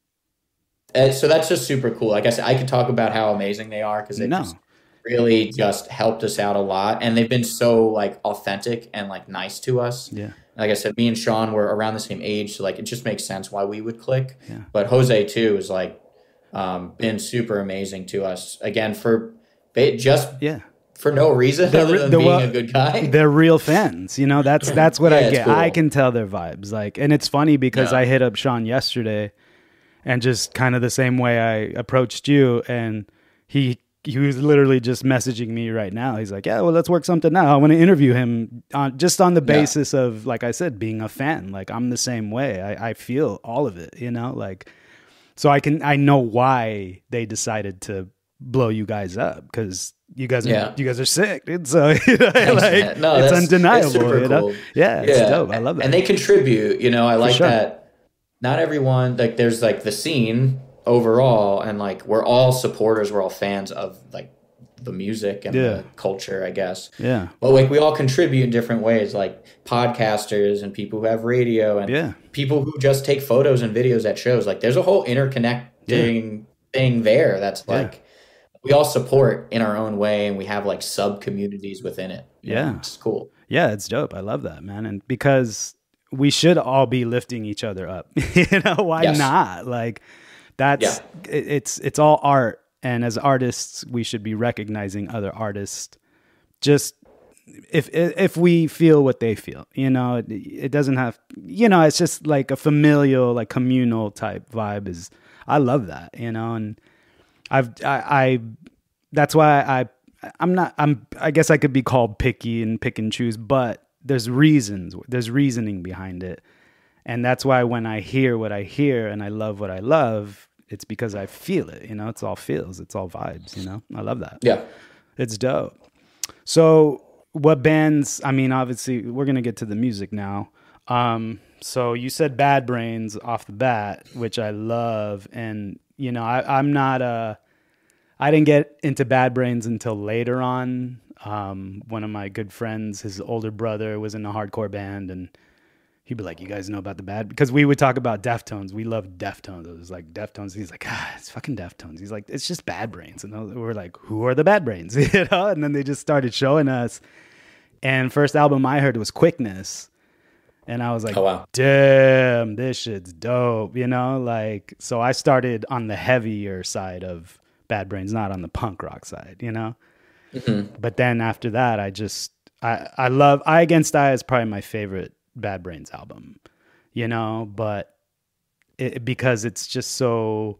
uh, so that's just super cool. Like I said, I could talk about how amazing they are because they no. just really just helped us out a lot. And they've been so like authentic and like nice to us. Yeah. Like I said, me and Sean were around the same age. So like, it just makes sense why we would click. Yeah. But Jose too is like, um, been super amazing to us again for just, yeah. for no reason they're, other than being well, a good guy. They're real fans. You know, that's, that's what yeah, I get. Cool. I can tell their vibes. Like, and it's funny because yeah. I hit up Sean yesterday and just kind of the same way I approached you. And he, he was literally just messaging me right now. He's like, yeah, well, let's work something out. I want to interview him on just on the basis yeah. of, like I said, being a fan. Like I'm the same way. I, I feel all of it, you know, like, so I can, I know why they decided to blow you guys up because you guys are, yeah. you guys are sick, dude. So, you know, like, no, it's that's, undeniable, that's super you know? cool. Yeah, it's yeah. dope. I love that. And they contribute, you know, I like sure. that. Not everyone, like there's like the scene overall, and like we're all supporters, we're all fans of like the music and yeah. the culture, I guess. Yeah. But like we all contribute in different ways, like podcasters and people who have radio and yeah. people who just take photos and videos at shows. Like there's a whole interconnecting yeah. thing there that's like yeah. we all support in our own way, and we have like sub communities within it. Yeah. Know? It's cool. Yeah, it's dope. I love that, man. And because we should all be lifting each other up. You know, why yes. not? Like that's yeah. it, it's it's all art, and as artists we should be recognizing other artists just if if we feel what they feel, you know. It, it doesn't have, you know, it's just like a familial, like communal type vibe. Is I love that, you know. And I've I, I that's why I I'm not I'm I guess I could be called picky and pick and choose, but there's reasons, there's reasoning behind it. And that's why when I hear what I hear and I love what I love, it's because I feel it, you know. It's all feels, it's all vibes, you know. I love that. Yeah. It's dope. So what bands, I mean, obviously we're going to get to the music now. Um, so you said Bad Brains off the bat, which I love. And, you know, I, I'm not a, I didn't get into Bad Brains until later on. Um, one of my good friends, his older brother was in a hardcore band, and he'd be like, you guys know about the Bad, because we would talk about Deftones. We love Deftones. It was like Deftones. He's like, ah, it's fucking Deftones. He's like, it's just Bad Brains. And we're like, who are the Bad Brains? You know? And then they just started showing us. And first album I heard was Quickness. And I was like, oh, wow. Damn, this shit's dope. You know, like, so I started on the heavier side of Bad Brains, not on the punk rock side, you know? Mm-hmm. But then after that, I just, I, I love, Eye Against Eye is probably my favorite Bad Brains album, you know, but it, because it's just so,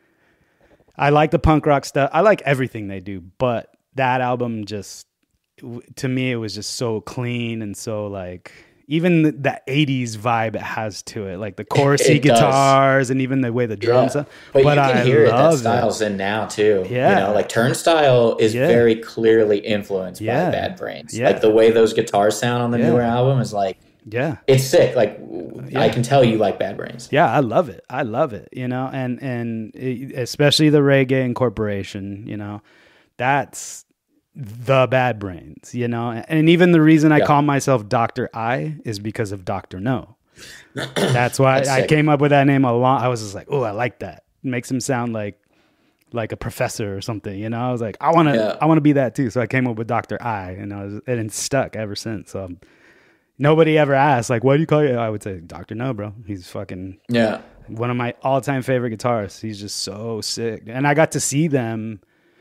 I like the punk rock stuff. I like everything they do, but that album just, to me, it was just so clean and so like, even the, the eighties vibe it has to it, like the chorusy guitars and even the way the drums yeah. are. But, but you can I hear it that it. Styles in now too. Yeah. You know, like Turnstile is yeah. very clearly influenced yeah. by Bad Brains. Yeah. Like the way those guitars sound on the yeah. newer album is like, yeah, it's sick. Like yeah. I can tell you like Bad Brains. Yeah, I love it. I love it. You know, and and it, especially the reggae incorporation. You know, that's the Bad Brains. You know, and even the reason I yeah. call myself Doctor I is because of Doctor No. That's why that's I came up with that name a lot. I was just like, oh, I like that. It makes him sound like like a professor or something. You know, I was like, I want to, yeah. I want to be that too. So I came up with Doctor I, and I was, and it's stuck ever since. So. Nobody ever asked, like, what do you call you? I would say, Doctor No, bro. He's fucking yeah. one of my all-time favorite guitarists. He's just so sick. And I got to see them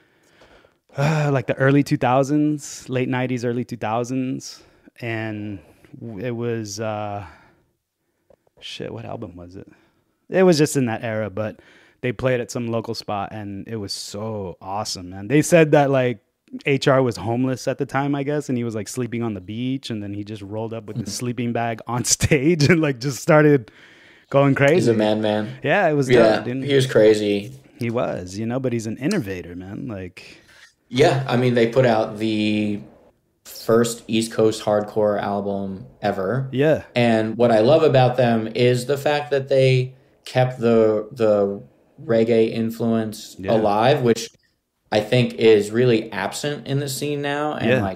uh, like the early two thousands, late nineties, early two thousands. And it was, uh, shit, what album was it? It was just in that era, but they played at some local spot, and it was so awesome, man. They said that, like, H R was homeless at the time, I guess, and he was like sleeping on the beach, and then he just rolled up with his sleeping bag on stage and like just started going crazy. He's a madman. Yeah, it was yeah, dope, he was crazy. He was, you know, but he's an innovator, man. Like, yeah, I mean, they put out the first East Coast hardcore album ever. Yeah. And what I love about them is the fact that they kept the the reggae influence yeah. alive, which I think is really absent in the scene now. And yeah. like,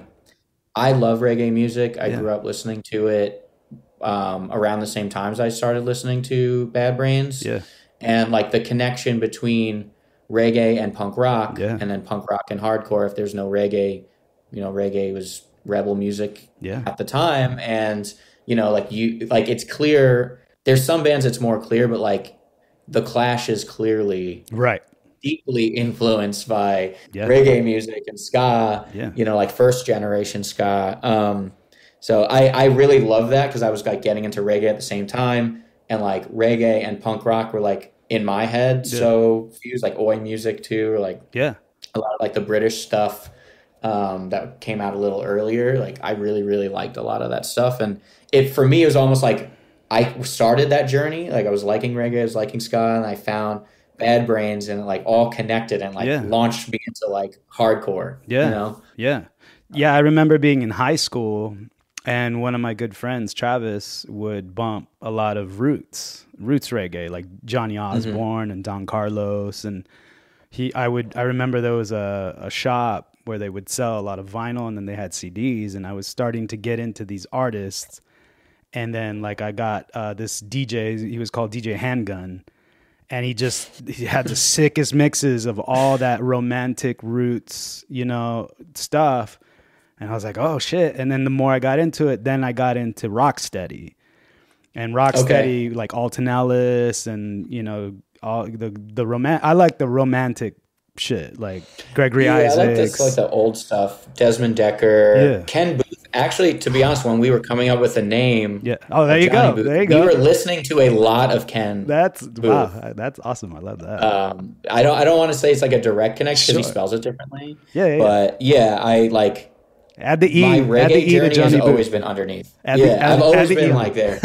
I love reggae music. I yeah. grew up listening to it um, around the same times I started listening to Bad Brains. Yeah. And like the connection between reggae and punk rock, yeah. and then punk rock and hardcore. If there's no reggae, you know, reggae was rebel music yeah. at the time. And, you know, like you, like it's clear, there's some bands it's more clear, but like the Clash is clearly right. deeply influenced by yeah. reggae music and ska, yeah. you know, like first generation ska. Um, so I, I really love that because I was like getting into reggae at the same time, and like reggae and punk rock were like in my head. Yeah. So fused, like Oi music too, or like yeah. a lot of like the British stuff um, that came out a little earlier. Like I really, really liked a lot of that stuff. And it, for me, it was almost like I started that journey. Like I was liking reggae, I was liking ska, and I found Bad Brains, and like all connected and like yeah. launched me into like hardcore. Yeah. You know? Yeah. Yeah. I remember being in high school, and one of my good friends, Travis, would bump a lot of roots, roots reggae, like Johnny Osborne mm-hmm. and Don Carlos. And he, I would, I remember there was a, a shop where they would sell a lot of vinyl, and then they had C Ds, and I was starting to get into these artists. And then like I got uh, this D J, he was called D J Handgun. And he just he had the sickest mixes of all that romantic roots, you know, stuff. And I was like, oh, shit. And then the more I got into it, then I got into Rocksteady. And Rocksteady, okay. like Alton Ellis and, you know, all the the roman- I like the romantic shit, like Gregory yeah, Isaacs. I like this, like the old stuff. Desmond Decker, yeah. Ken Booth. Actually, to be honest, when we were coming up with the name, yeah. Oh, there you Johnny go. Booth, there you go. We were listening to a lot of Ken. That's Booth. wow. That's awesome. I love that. Um, I don't. I don't want to say it's like a direct connection because sure. he spells it differently. Yeah, yeah. But yeah, I like. Add the E. My reggae add the E journey to Johnny has Booth. always been underneath. Add yeah, the, add, I've always add been E. like there.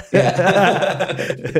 Yeah.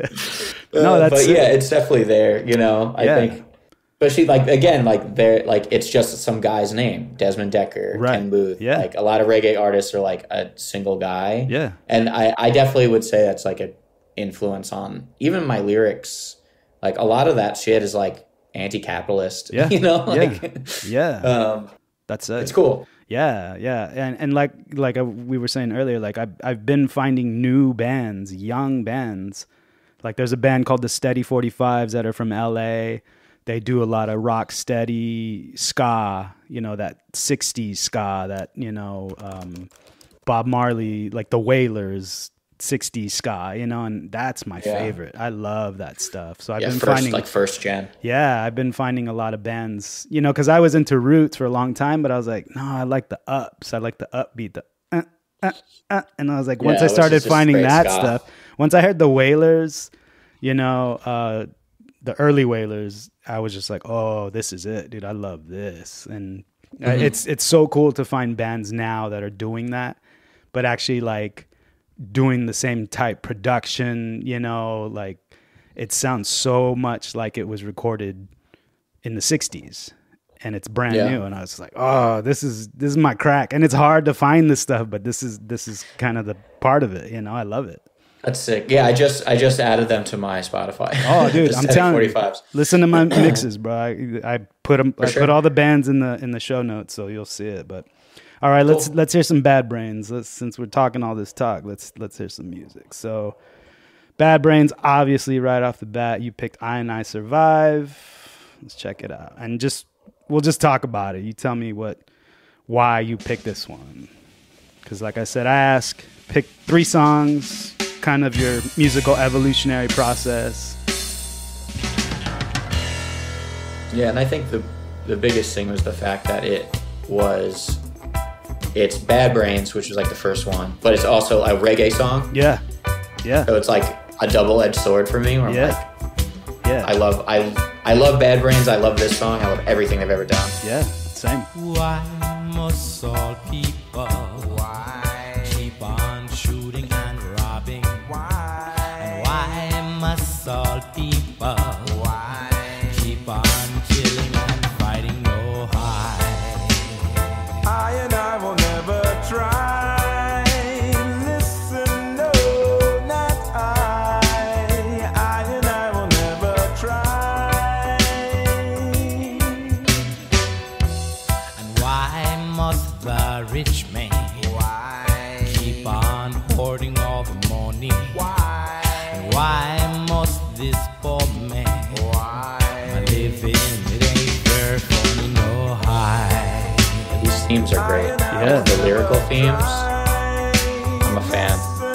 no, that's but it. yeah, it's definitely there. You know, I yeah. think. Especially like again, like they're like it's just some guy's name, Desmond Decker, right. Ken Booth. Yeah. Like a lot of reggae artists are like a single guy. Yeah. And I, I definitely would say that's like an influence on even my lyrics. Like a lot of that shit is like anti-capitalist. Yeah. You know? Like, yeah. Yeah. Um, that's it. It's cool. Yeah, yeah, and and like like we were saying earlier, like I've I've been finding new bands, young bands. Like there's a band called the Steady forty-fives that are from L A. They do a lot of rock steady ska, you know, that sixties ska, that, you know, um, Bob Marley, like the Wailers, sixties ska, you know, and that's my yeah. favorite. I love that stuff. So I've yeah, been first, finding like first gen. Yeah, I've been finding a lot of bands, you know, because I was into roots for a long time, but I was like, no, I like the ups. I like the upbeat, the uh, uh, uh. And I was like, once yeah, I started finding that ska. stuff, once I heard the Wailers, you know, uh, the early Wailers, I was just like, oh, this is it, dude. I love this. And mm-hmm. it's it's so cool to find bands now that are doing that, but actually like doing the same type production, you know, like it sounds so much like it was recorded in the sixties and it's brand yeah. new. And I was like, oh, this is this is my crack. And it's hard to find this stuff, but this is this is kind of the part of it, you know. I love it. That's sick. Yeah, I just I just added them to my Spotify. Oh, dude, I'm telling forty-fives. you, listen to my mixes, bro. I, I put them, For I sure. put all the bands in the in the show notes, so you'll see it. But all right, let's Cool. let's hear some Bad Brains. Let's since we're talking all this talk, let's let's hear some music. So, Bad Brains, obviously, right off the bat, you picked I and I Survive. Let's check it out, and just we'll just talk about it. You tell me what why you picked this one, because like I said, I ask pick three songs. Kind of your musical evolutionary process. Yeah, and I think the the biggest thing was the fact that it was it's Bad Brains, which was like the first one, but it's also a reggae song. Yeah, yeah. So it's like a double-edged sword for me. Where I'm yeah, like, yeah. I love I I love Bad Brains. I love this song. I love everything they've ever done. Yeah, same. Why must all people why keep on shooting and robbing? Why? And why must all people why keep on killing and fighting no high? I and I will never rich man? Why keep on hoarding all the money? Why? And why must this poor man? Why? My living, it ain't fair for me no high. These themes are great. Yeah. The lyrical themes, I'm a fan.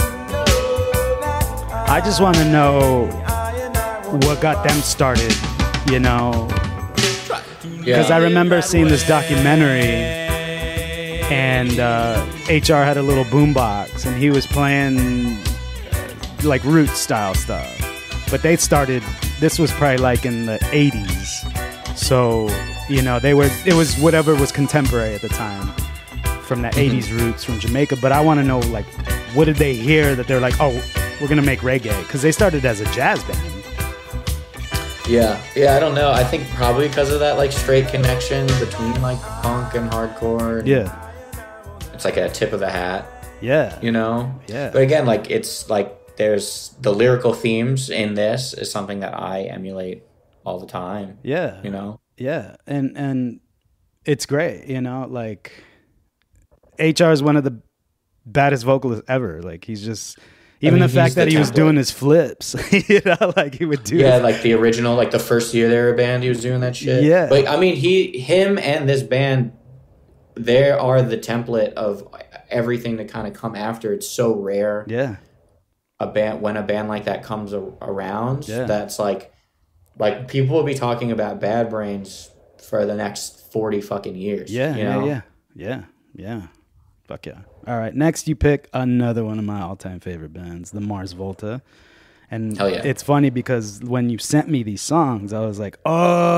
I just want to know what got them started, you know, because Yeah. I remember seeing this documentary, and uh, H R had a little boombox, and he was playing like roots style stuff. But they started. This was probably like in the eighties, so you know they were. It was whatever was contemporary at the time, from the eighties roots from Jamaica. But I want to know, like, what did they hear that they're like, oh, we're gonna make reggae? Because they started as a jazz band. Yeah, yeah, I don't know. I think probably because of that like straight connection between like punk and hardcore. And Yeah. it's like a tip of the hat, Yeah. you know. Yeah. But again, like it's like there's the lyrical themes in this is something that I emulate all the time. Yeah. You know. Yeah. And and it's great, you know, like H R is one of the baddest vocalists ever. Like he's just even mean, the fact he's that the he was template. doing his flips, you know, like he would do. Yeah, his- like the original, like the first year they were a band, he was doing that shit. Yeah. But I mean, he, him, and this band, they are the template of everything to kind of come after. It's so rare. Yeah. A band when a band like that comes a- around. Yeah. That's like, like people will be talking about Bad Brains for the next forty fucking years. Yeah. you Yeah. know? Yeah. Yeah. Yeah. Fuck yeah. All right. Next, you pick another one of my all-time favorite bands, the Mars Volta. And Hell yeah. it's funny because when you sent me these songs, I was like,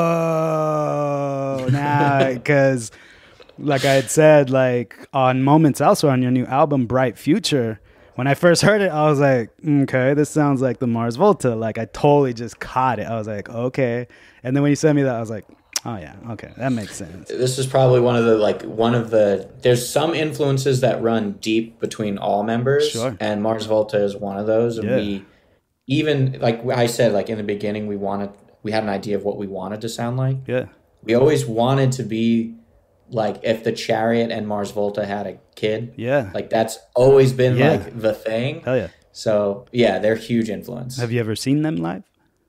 oh, now, because like I had said, like on Moments Elsewhere on your new album, Bright Future, when I first heard it, I was like, okay, this sounds like the Mars Volta. Like I totally just caught it. I was like, okay. And then when you sent me that, I was like, oh yeah, okay, that makes sense. This is probably one of the like one of the there's some influences that run deep between all members. Sure. And Mars Volta is one of those. And Yeah. we even like I said, like in the beginning we wanted we had an idea of what we wanted to sound like. Yeah. We always wanted to be like if the Chariot and Mars Volta had a kid. Yeah. Like that's always been Yeah. like the thing. Hell yeah. So yeah, they're huge influence. Have you ever seen them live?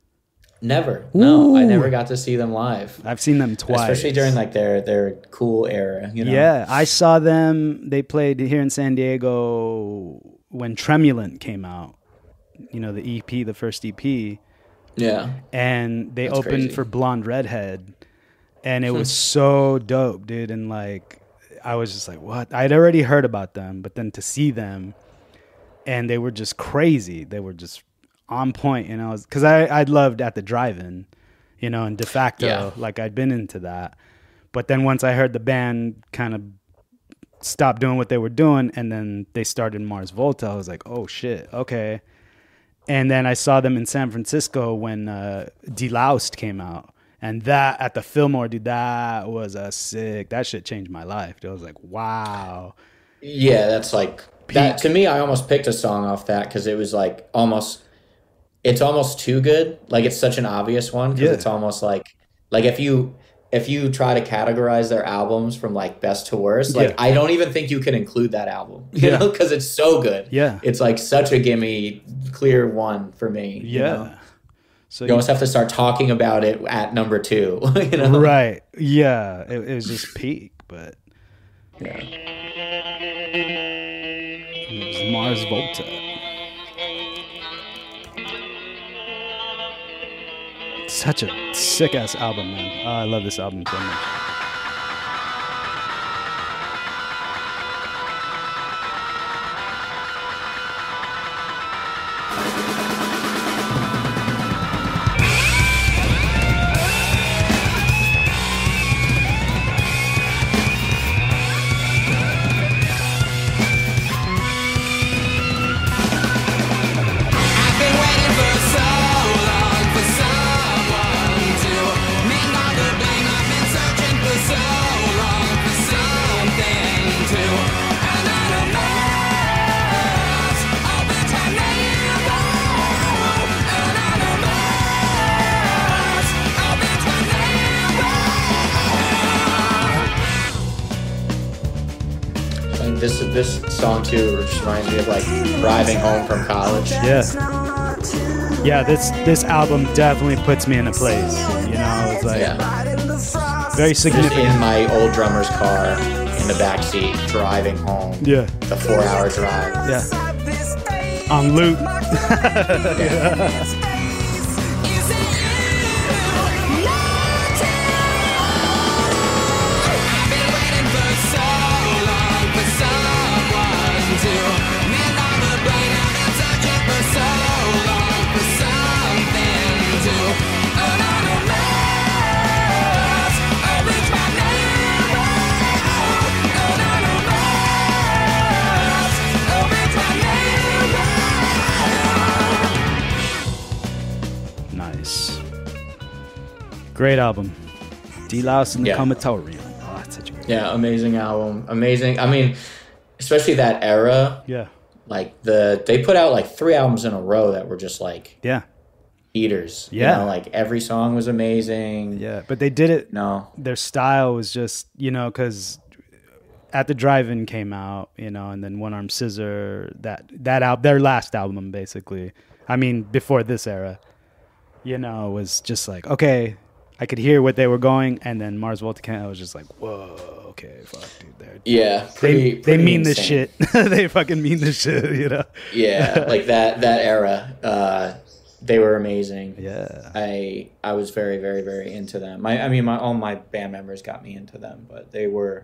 Never. No, I Ooh. never got to see them live. I've seen them twice. Especially during like their their cool era, you know. Yeah, I saw them. They played here in San Diego when Tremulant came out. You know, the E P, the first E P. Yeah. And they That's opened crazy. for Blonde Redhead. And it was so dope, dude. And like, I was just like, what? I'd already heard about them, but then to see them, and they were just crazy. They were just on point, you know, because I I loved At the Drive-In, you know, and De Facto, Yeah. like I'd been into that. But then once I heard the band kind of stop doing what they were doing, and then they started Mars Volta, I was like, oh shit, okay. And then I saw them in San Francisco when uh, Deloused came out, and that at the Fillmore, dude, that was a sick. That shit changed my life. Dude. I was like, wow. Yeah, that's like that to me. I almost picked a song off that because it was like almost. It's almost too good. Like it's such an obvious one because Yeah. it's almost like like if you if you try to categorize their albums from like best to worst, like Yeah. I don't even think you can include that album, you Yeah. know, because it's so good. Yeah. It's like such a gimme, clear one for me. you Yeah. know? So You almost have to start talking about it at number two. You know, right. Yeah. It, it was just peak, but Yeah. it was Mars Volta. Such a sick ass album, man. Oh, I love this album so much. I've been waiting for so long for someone to make all the bang. I've been searching for this this song too just reminds me of like driving home from college. Yeah. Yeah, this this album definitely puts me in a place. You know, it's like Yeah. very Just significant. in my old drummer's car in the backseat driving home. Yeah. The four hour drive. Yeah. On loop. Yeah. Nice. Great album. D-Louse in the Yeah. Comatorium. Oh, that's such a great Yeah, amazing album. Amazing. I mean, especially that era. Yeah. Like the they put out like three albums in a row that were just like Yeah. eaters. Yeah. You know, like every song was amazing. Yeah. But they did it. No. Their style was just, you know, because At the Drive-In came out, you know, and then One Arm Scissor, that that out their last album basically. I mean, before this era, you know, was just like, okay, I could hear what they were going, and then Mars Volta, I was just like, whoa, okay, fuck, dude, they're Yeah. they, Pretty, they pretty mean this insane. shit. They fucking mean this shit, you know. Yeah, like that that era. Uh, they were amazing. Yeah. I I was very very very into them. My I mean my all my band members got me into them, but they were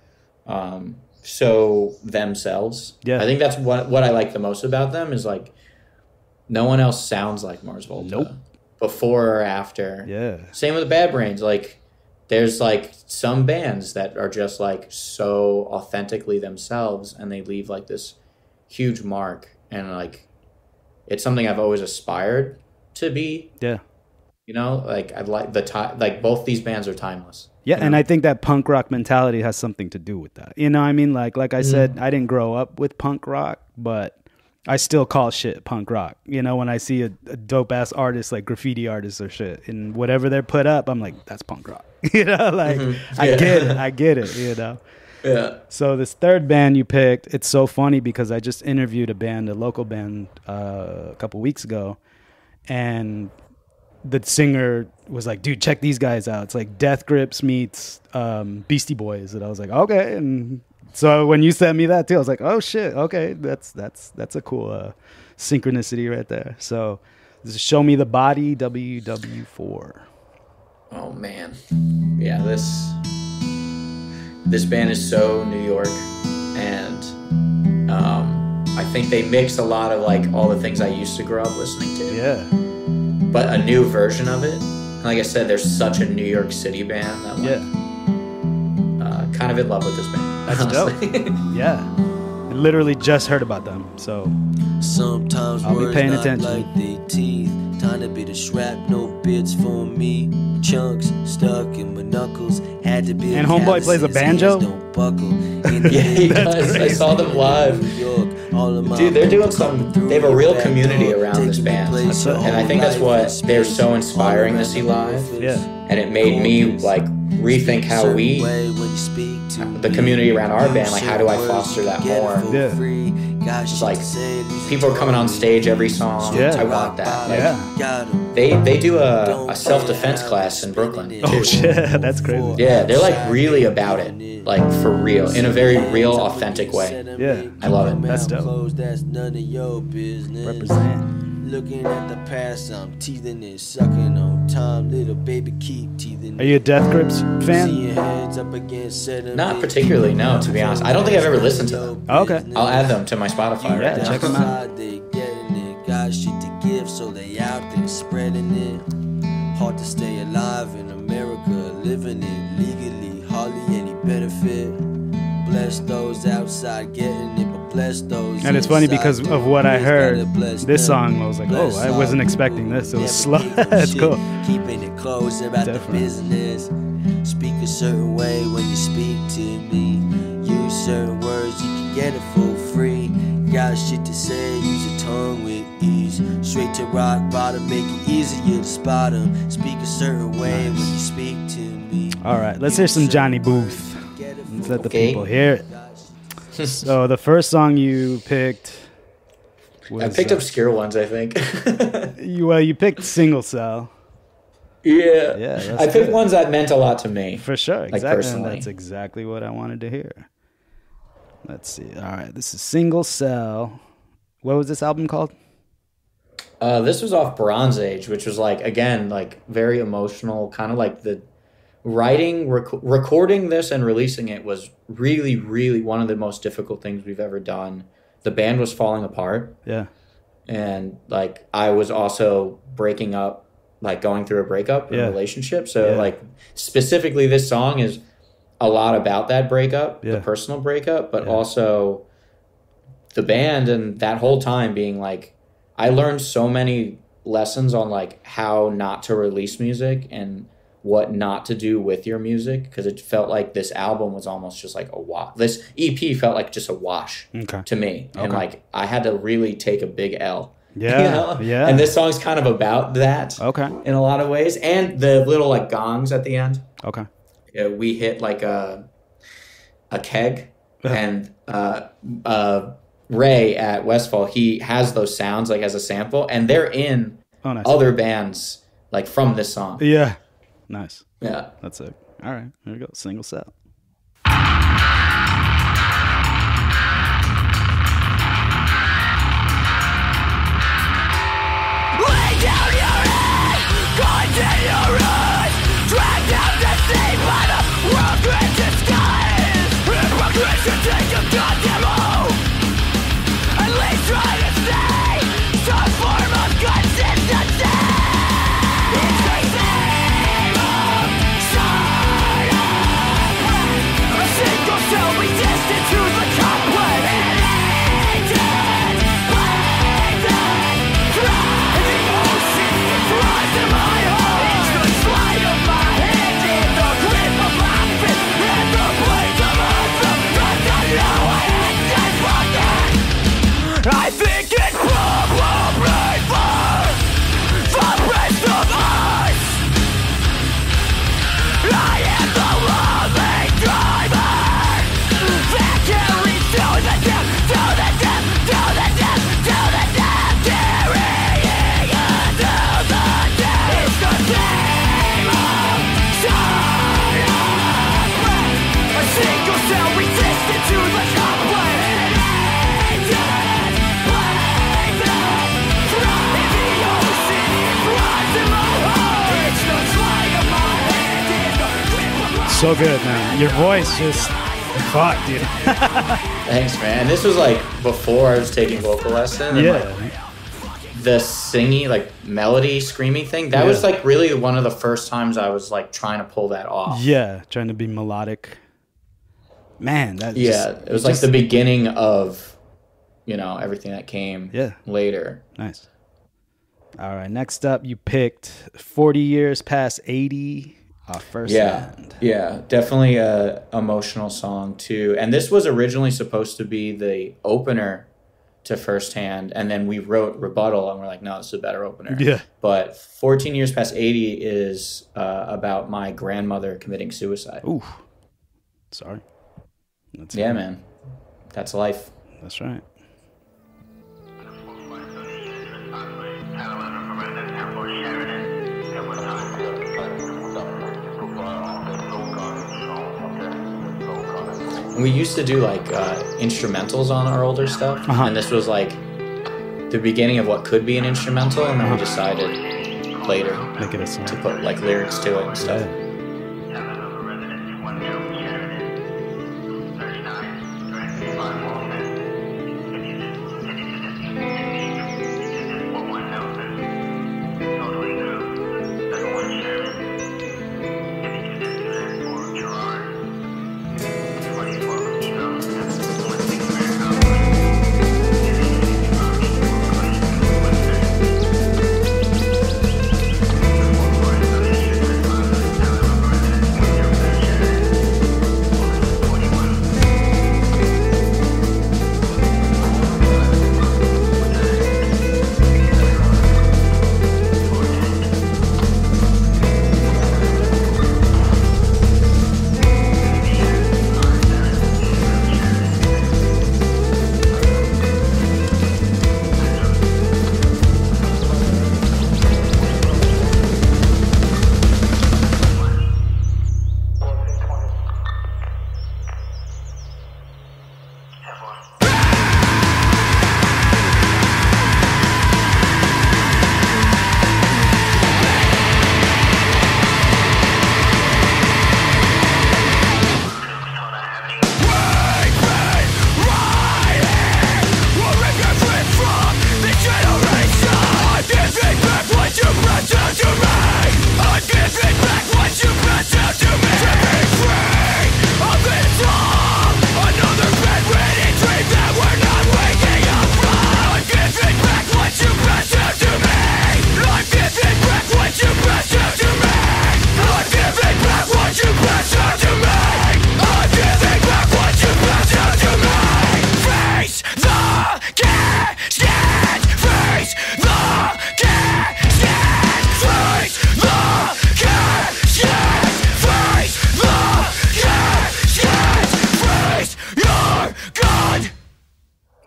um so themselves. Yeah. I think that's what what I like the most about them is like no one else sounds like Mars Volta. Nope. Before or after. Yeah. Same with the Bad Brains. Like there's like some bands that are just like so authentically themselves and they leave like this huge mark, and like it's something I've always aspired to be. Yeah. You know, like I'd like the time. Like both these bands are timeless. Yeah, you and know? I think that punk rock mentality has something to do with that. You know what I mean? Like like I said, I didn't grow up with punk rock, but I still call shit punk rock. You know, when I see a, a dope ass artist like graffiti artists or shit, and whatever they're put up, I'm like, that's punk rock. You know, like Mm-hmm. I Yeah. get it, I get it. You know. Yeah. So this third band you picked, it's so funny because I just interviewed a band, a local band, uh, a couple weeks ago, and the singer was like, dude, check these guys out. It's like Death Grips meets um, Beastie Boys. And I was like, okay. And so when you sent me that too, I was like, oh shit, okay. That's that's that's a cool uh, synchronicity right there. So this is Show Me the Body, W W four. Oh man. Yeah. This this band is so New York, and um, I think they mix a lot of like all the things I used to grow up listening to. Yeah. But a new version of it. Like I said, there's such a New York City band that I'm Yeah. like, uh, kind of in love with this band. That's honestly. dope. Yeah. I literally just heard about them. So Sometimes I'll be words paying not attention. like they teeth. Time to be the shrapnel bits for me. Chunks stuck in my knuckles. Had to be. And Homeboy plays a banjo? Don't buckle. Yeah, he does. I saw them live. Dude, they're doing some. They have a real community around this band, That's it. and I think that's what they're so inspiring to see live. yeah. And it made me like rethink how we, the community around our band, like how do I foster that more? Yeah. It's like people are coming on stage every song. Yeah. I want that. Like, Yeah. They they do a, a self defense class in Brooklyn. Too. Oh shit, that's crazy. Yeah, they're like really about it, like for real, in a very real, authentic way. Yeah. I love it. That's dope. That's none of your business. Represent. Looking at the past, I'm teething and sucking on time. Little baby, keep teething. Are you a Death Grips See fan? your hands up against sediment. Not particularly, no, to be honest. I don't think I've ever listened to them. Oh, okay. I'll add them to my Spotify right Yeah, now. check 'em out. Outside, they getting it. Got shit to give, so they out there spreading it. Hard to stay alive in America, living it legally, hardly any benefit. Bless those outside getting it, but bless those. And it's funny inside because doing of what I it. heard, Gotta bless this them. song, I was like, Bless oh, I wasn't all expecting people. this. It was Never slow. gave them That's shit. cool. Keeping it close about Definitely. the business. Speak a certain way when you speak to me. Use certain words, you can get it for free. Got shit to say, use your tongue with ease. Straight to rock bottom, make it easier to spot 'em. Speak a certain way when you speak to me. All right, let's hear some Johnny Booth. Let's let the Okay. people hear it. So the first song you picked was... I picked uh, obscure ones, I think. you, well, you picked Single Cell. Yeah. Yeah, that's I picked good. ones that meant a lot to me. For sure. Like, Exactly. And personally. that's exactly what I wanted to hear. Let's see. All right. This is Single Cell. What was this album called? Uh, this was off Bronze Age, which was like, again, like very emotional, kind of like the writing, rec- recording this and releasing it was really, really one of the most difficult things we've ever done. The band was falling apart. Yeah. And like, I was also breaking up, like going through a breakup in Yeah. a relationship. So Yeah. like specifically this song is a lot about that breakup, Yeah. the personal breakup, but Yeah. also the band and that whole time being like, I learned so many lessons on like how not to release music and what not to do with your music. Cause it felt like this album was almost just like a wash. This E P felt like just a wash Okay. to me. And Okay. like, I had to really take a big L. Yeah. You know? Yeah. And this song's kind of about that Okay. in a lot of ways. And the little like gongs at the end. Okay. Uh, we hit like a a keg, and uh, uh, Ray at Westfall, he has those sounds like as a sample, and they're in Oh, nice. other bands like from this song. Yeah. Nice. Yeah. That's it. All right. There we go. Single Cell. Lay down your head, continue rise, drag down the sea by the world grid to skies. Hypocrisy take a goddamn oath, at least try to stay some form of consistency. It's the same old sort of a single cell resistant to the complex. I think it's probably for the rest of us. I am the loving driver that carries to the depth, to the depth, to the depth, to the depth, carrying us to the depth. It's the same old sort of breath, a single cell resistant to the complex. So good, man. Your voice just, fuck, dude. Thanks, man. And this was like before I was taking vocal lesson. And Yeah. like, the singing, like melody, screaming thing, that Yeah. was like really one of the first times I was like trying to pull that off. Yeah. Trying to be melodic. Man, that Yeah, just, it was like just- the beginning of, you know, everything that came Yeah. later. Nice. All right. Next up, you picked forty years past eighty. Off First Yeah, Hand. yeah, definitely a emotional song too. And this was originally supposed to be the opener to First Hand, and then we wrote Rebuttal, and we're like, no, this is a better opener. Yeah. But fourteen years past eighty is uh, about my grandmother committing suicide. Ooh. Sorry. That's Yeah, man, that's life. That's right. We used to do like uh, instrumentals on our older stuff, Uh-huh. and this was like the beginning of what could be an instrumental, and then we decided later Make it a song. to put like lyrics to it and stuff. Yeah.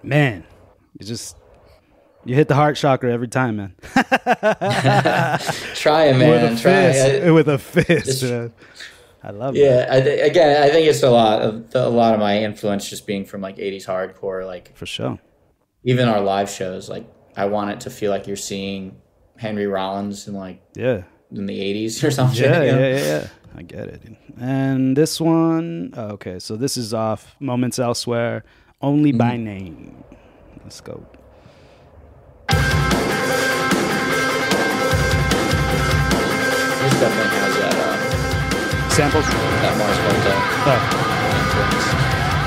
man, you just you hit the heart chakra every time, man. Try it, man. With a Try fist. it. With a fist. Man. I love yeah, that. I th- again, I think it's a lot of a lot of my influence just being from like eighties hardcore, like for sure. Even our live shows, like I want it to feel like you're seeing Henry Rollins in like yeah in the eighties or something. Yeah, you know? yeah, yeah, yeah. I get it. And this one, oh, okay, so this is off Moments Elsewhere, Only mm-hmm. by Name. Let's go. This definitely has that uh, samples. That Mars Volta oh. influence.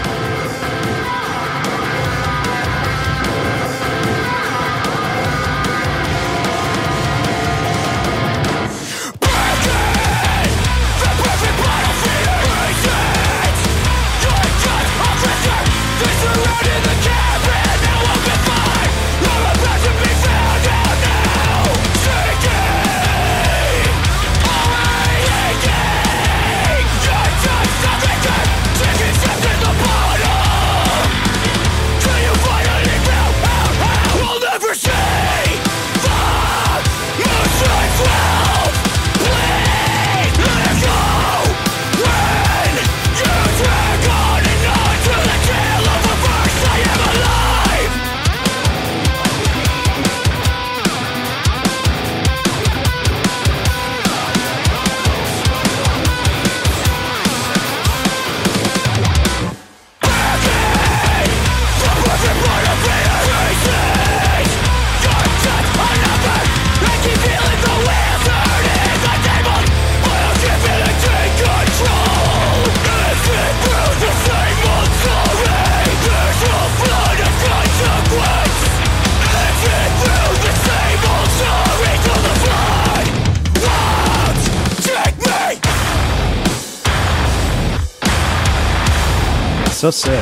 So sick.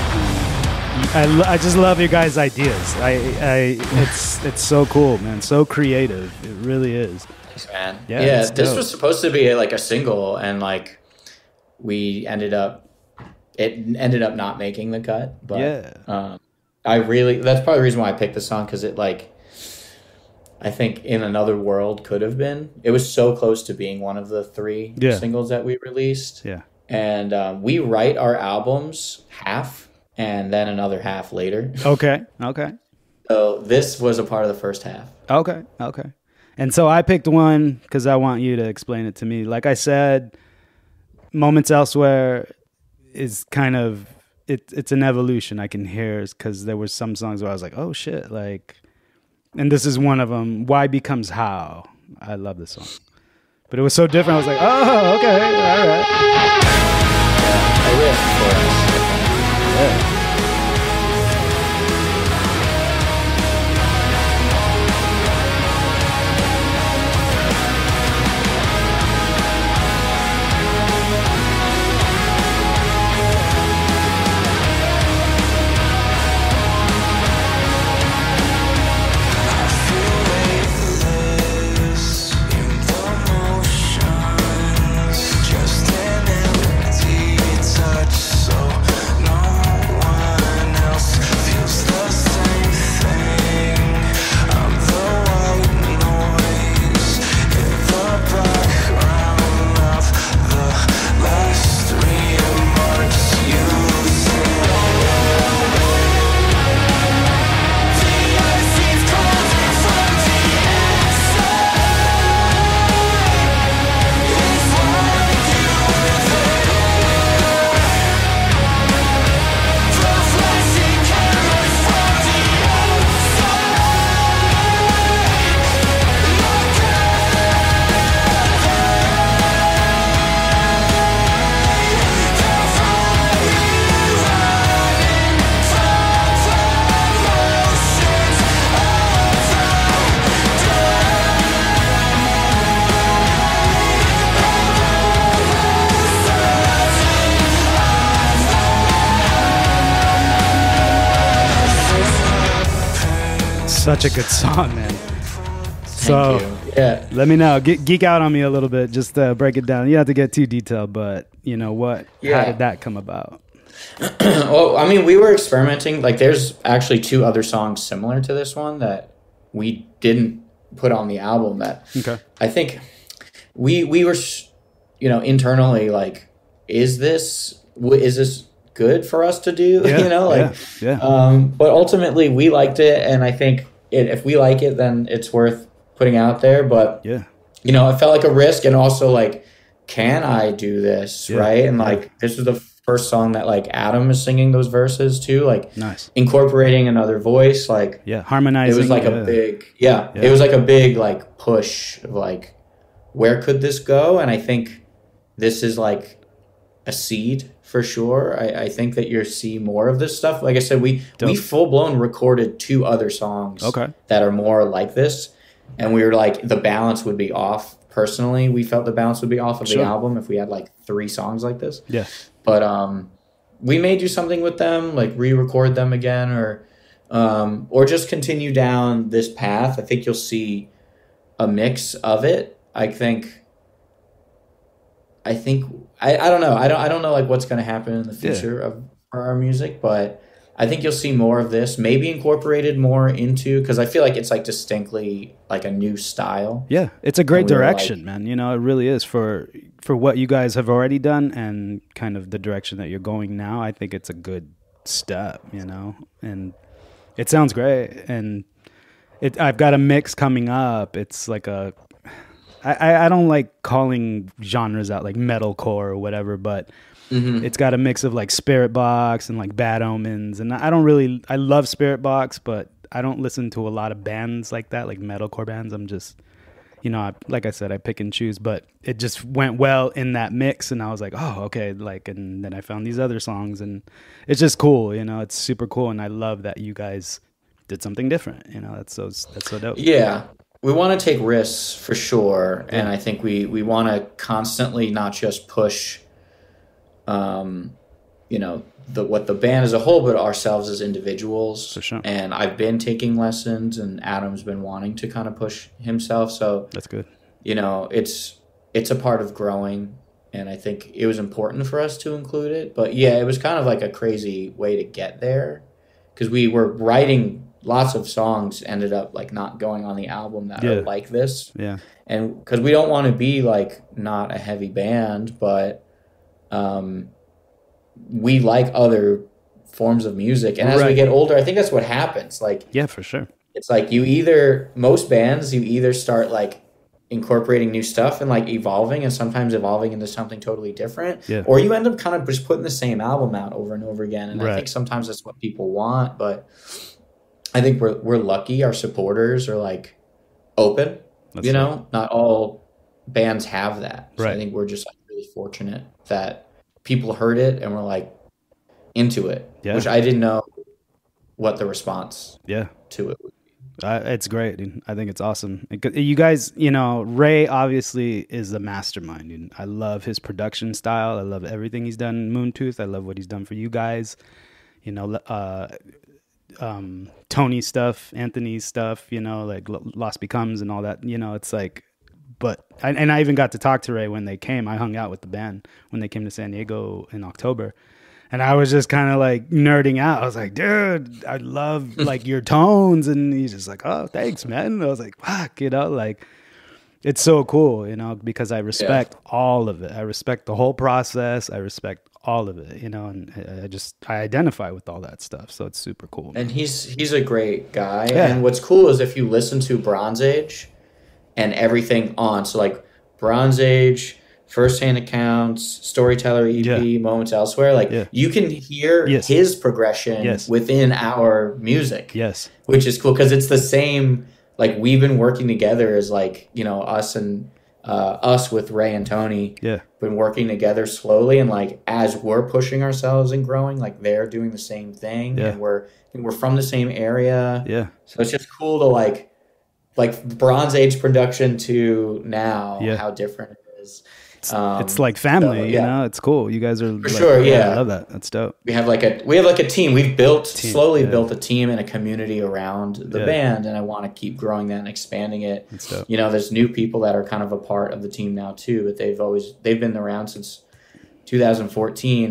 I, lo- I just love your guys' ideas. I, I it's it's so cool, man. So creative. It really is. Thanks, man. Yeah, yeah this dope. was supposed to be like a single, and like we ended up, it ended up not making the cut. But yeah, um, I really that's probably the reason why I picked the song, because it like I think In Another World could have been. It was so close to being one of the three yeah. singles that we released. Yeah. And um, we write our albums half and then another half later. Okay. Okay. So this was a part of the first half. Okay. Okay. And so I picked one because I want you to explain it to me. Like I said, Moments Elsewhere is kind of, it, it's an evolution I can hear, because there were some songs where I was like, oh shit. Like, and this is one of them. Why Becomes How. I love this song. But it was so different. I was like, oh, okay, all right. Yeah, I riff for us. Yeah. Such a good song, man. Thank so, you. Yeah. Let me know. Ge- geek out on me a little bit. Just uh, break it down. You don't have to get too detailed, but you know what? Yeah. How did that come about? Well, I mean, we were experimenting. Like, there's actually two other songs similar to this one that we didn't put on the album that okay. I think we we were, you know, internally like, is this is this good for us to do? Yeah, you know, like, yeah, yeah. Um, but ultimately we liked it, and I think it, if we like it, then it's worth putting out there. But yeah, you know, it felt like a risk, and also like, can I do this, yeah, right? And yeah. like, this was the first song that like Adam is singing those verses too, like nice, incorporating another voice, like yeah, harmonizing. it was like yeah. a big, yeah, yeah, it was like a big like push of like, where could this go? And I think this is like a seed for sure. I, I think that you'll see more of this stuff. Like I said, we Dope. we full blown recorded two other songs okay. that are more like this, and we were like, the balance would be off. Personally, we felt the balance would be off of Sure. the album if we had like three songs like this. Yeah. But um, we may do something with them, like re-record them again, or um, or just continue down this path. I think you'll see a mix of it. I think. I think I, I don't know. I don't I don't know like what's going to happen in the future yeah. of our music, but I think you'll see more of this, maybe incorporated more into, because I feel like it's like distinctly like a new style. Yeah, it's a great we direction, like, man. You know, it really is for for what you guys have already done and kind of the direction that you're going now. I think it's a good step, you know, and it sounds great. And it, I've got a mix coming up. It's like a, I, I don't like calling genres out like metalcore or whatever, but mm-hmm. it's got a mix of like Spirit Box and like Bad Omens. And I don't really, I love Spirit Box, but I don't listen to a lot of bands like that, like metalcore bands. I'm just, you know, I, like I said, I pick and choose, but it just went well in that mix. And I was like, oh, okay. Like, and then I found these other songs and it's just cool. You know, it's super cool. And I love that you guys did something different. You know, that's so, that's so dope. Yeah. We want to take risks for sure. Yeah. And I think we, we want to constantly not just push, um, you know, the what the band as a whole, but ourselves as individuals. For sure. And I've been taking lessons, and Adam's been wanting to kind of push himself. So that's good. You know, it's it's a part of growing, and I think it was important for us to include it. But yeah, it was kind of like a crazy way to get there, because we were writing lots of songs, ended up like not going on the album that yeah. are like this. Yeah. And because we don't want to be like not a heavy band, but um. we like other forms of music. And as right. we get older, I think that's what happens. Like, yeah, for sure. It's like you either, most bands, you either start like incorporating new stuff and like evolving, and sometimes evolving into something totally different. Yeah. Or you end up kind of just putting the same album out over and over again. And right. I think sometimes that's what people want, but I think we're, we're lucky. Our supporters are like open, that's you know, right. not all bands have that. So right. I think we're just like really fortunate that people heard it and were like into it, yeah. which I didn't know what the response yeah. to it would be. Uh, it's great. Dude. I think it's awesome. It, you guys, you know, Ray obviously is a mastermind. Dude. I love his production style. I love everything he's done in Moontooth. I love what he's done for you guys. You know, uh, um, Tony's stuff, Anthony's stuff, you know, like Lost Becomes and all that. You know, it's like, But and I even got to talk to Ray when they came. I hung out with the band when they came to San Diego in October, and I was just kind of like nerding out. I was like, "Dude, I love like your tones," and he's just like, "Oh, thanks, man." And I was like, "Fuck," you know, like it's so cool, you know, because I respect yeah. all of it. I respect the whole process. I respect all of it, you know, and I just I identify with all that stuff. So it's super cool. Man. And he's he's a great guy. Yeah. And what's cool is if you listen to Bronze Age. And everything on. So like Bronze Age, First-Hand Accounts, Storyteller E P, yeah. Moments Elsewhere. Like yeah. you can hear yes. his progression yes. within our music. Yes. Which is cool because it's the same, like we've been working together as like, you know, us and uh, us with Ray and Tony. Yeah. Been working together slowly, and like as we're pushing ourselves and growing, like they're doing the same thing. Yeah. And we're and we're from the same area. Yeah. So it's just cool to like like Bronze Age production to now, yeah. how different it is. It's, um, it's like family, so, yeah. you know. It's cool. You guys are for like, sure. Yeah, I love that. That's dope. We have like a we have like a team. We've built team, slowly yeah. built a team and a community around the yeah. band, and I want to keep growing that and expanding it. That's dope. You know, there's new people that are kind of a part of the team now too, but they've always they've been around since two thousand fourteen.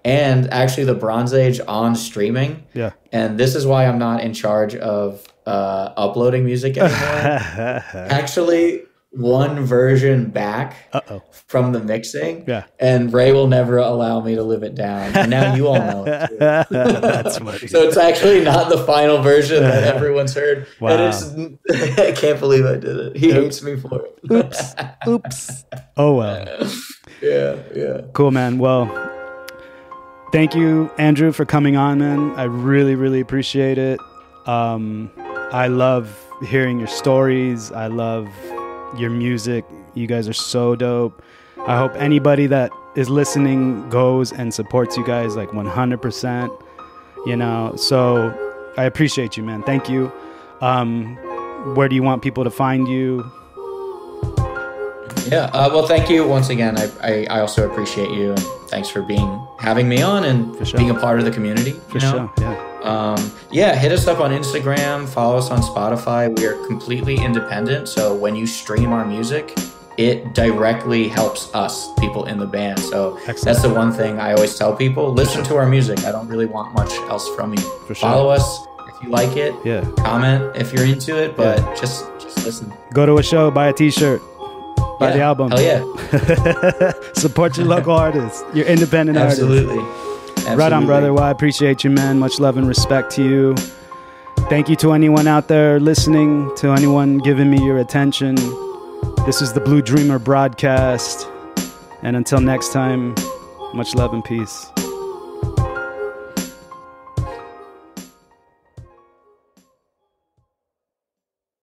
and actually the Bronze Age on streaming. Yeah. And this is why I'm not in charge of uh, uploading music anymore. Actually, one version back Uh-oh. from the mixing. Yeah. And Ray will never allow me to live it down. And now you all know it too. That's funny. So it's actually not the final version that everyone's heard. Wow. And it's, I can't believe I did it. He Oops. hates me for it. Oops. Oops. Oh, well. Yeah, yeah. Cool, man. Well, thank you, Andrew, for coming on, man. I really, really appreciate it. Um, I love hearing your stories. I love your music. You guys are so dope. I hope anybody that is listening goes and supports you guys like one hundred percent, you know. So I appreciate you, man. Thank you. Um, where do you want people to find you? Yeah. Uh, well, thank you once again. I, I, I also appreciate you, and thanks for being having me on and For sure. being a part of the community. For you know? sure, yeah. Um, yeah, hit us up on Instagram, follow us on Spotify. We are completely independent, so when you stream our music, it directly helps us, people in the band. So Excellent. That's the one thing I always tell people. Listen to our music. I don't really want much else from you. For sure. Follow us if you like it. Yeah. Comment if you're into it, but Yeah. just just listen. Go to a show, buy a t-shirt, buy Yeah. the album. Hell yeah. Support your local artists, your independent artists. Absolutely. Right on, brother. Well, I appreciate you, man. Much love and respect to you. Thank you to anyone out there listening, to anyone giving me your attention. This is the Blue Dreamer broadcast. And until next time, much love and peace.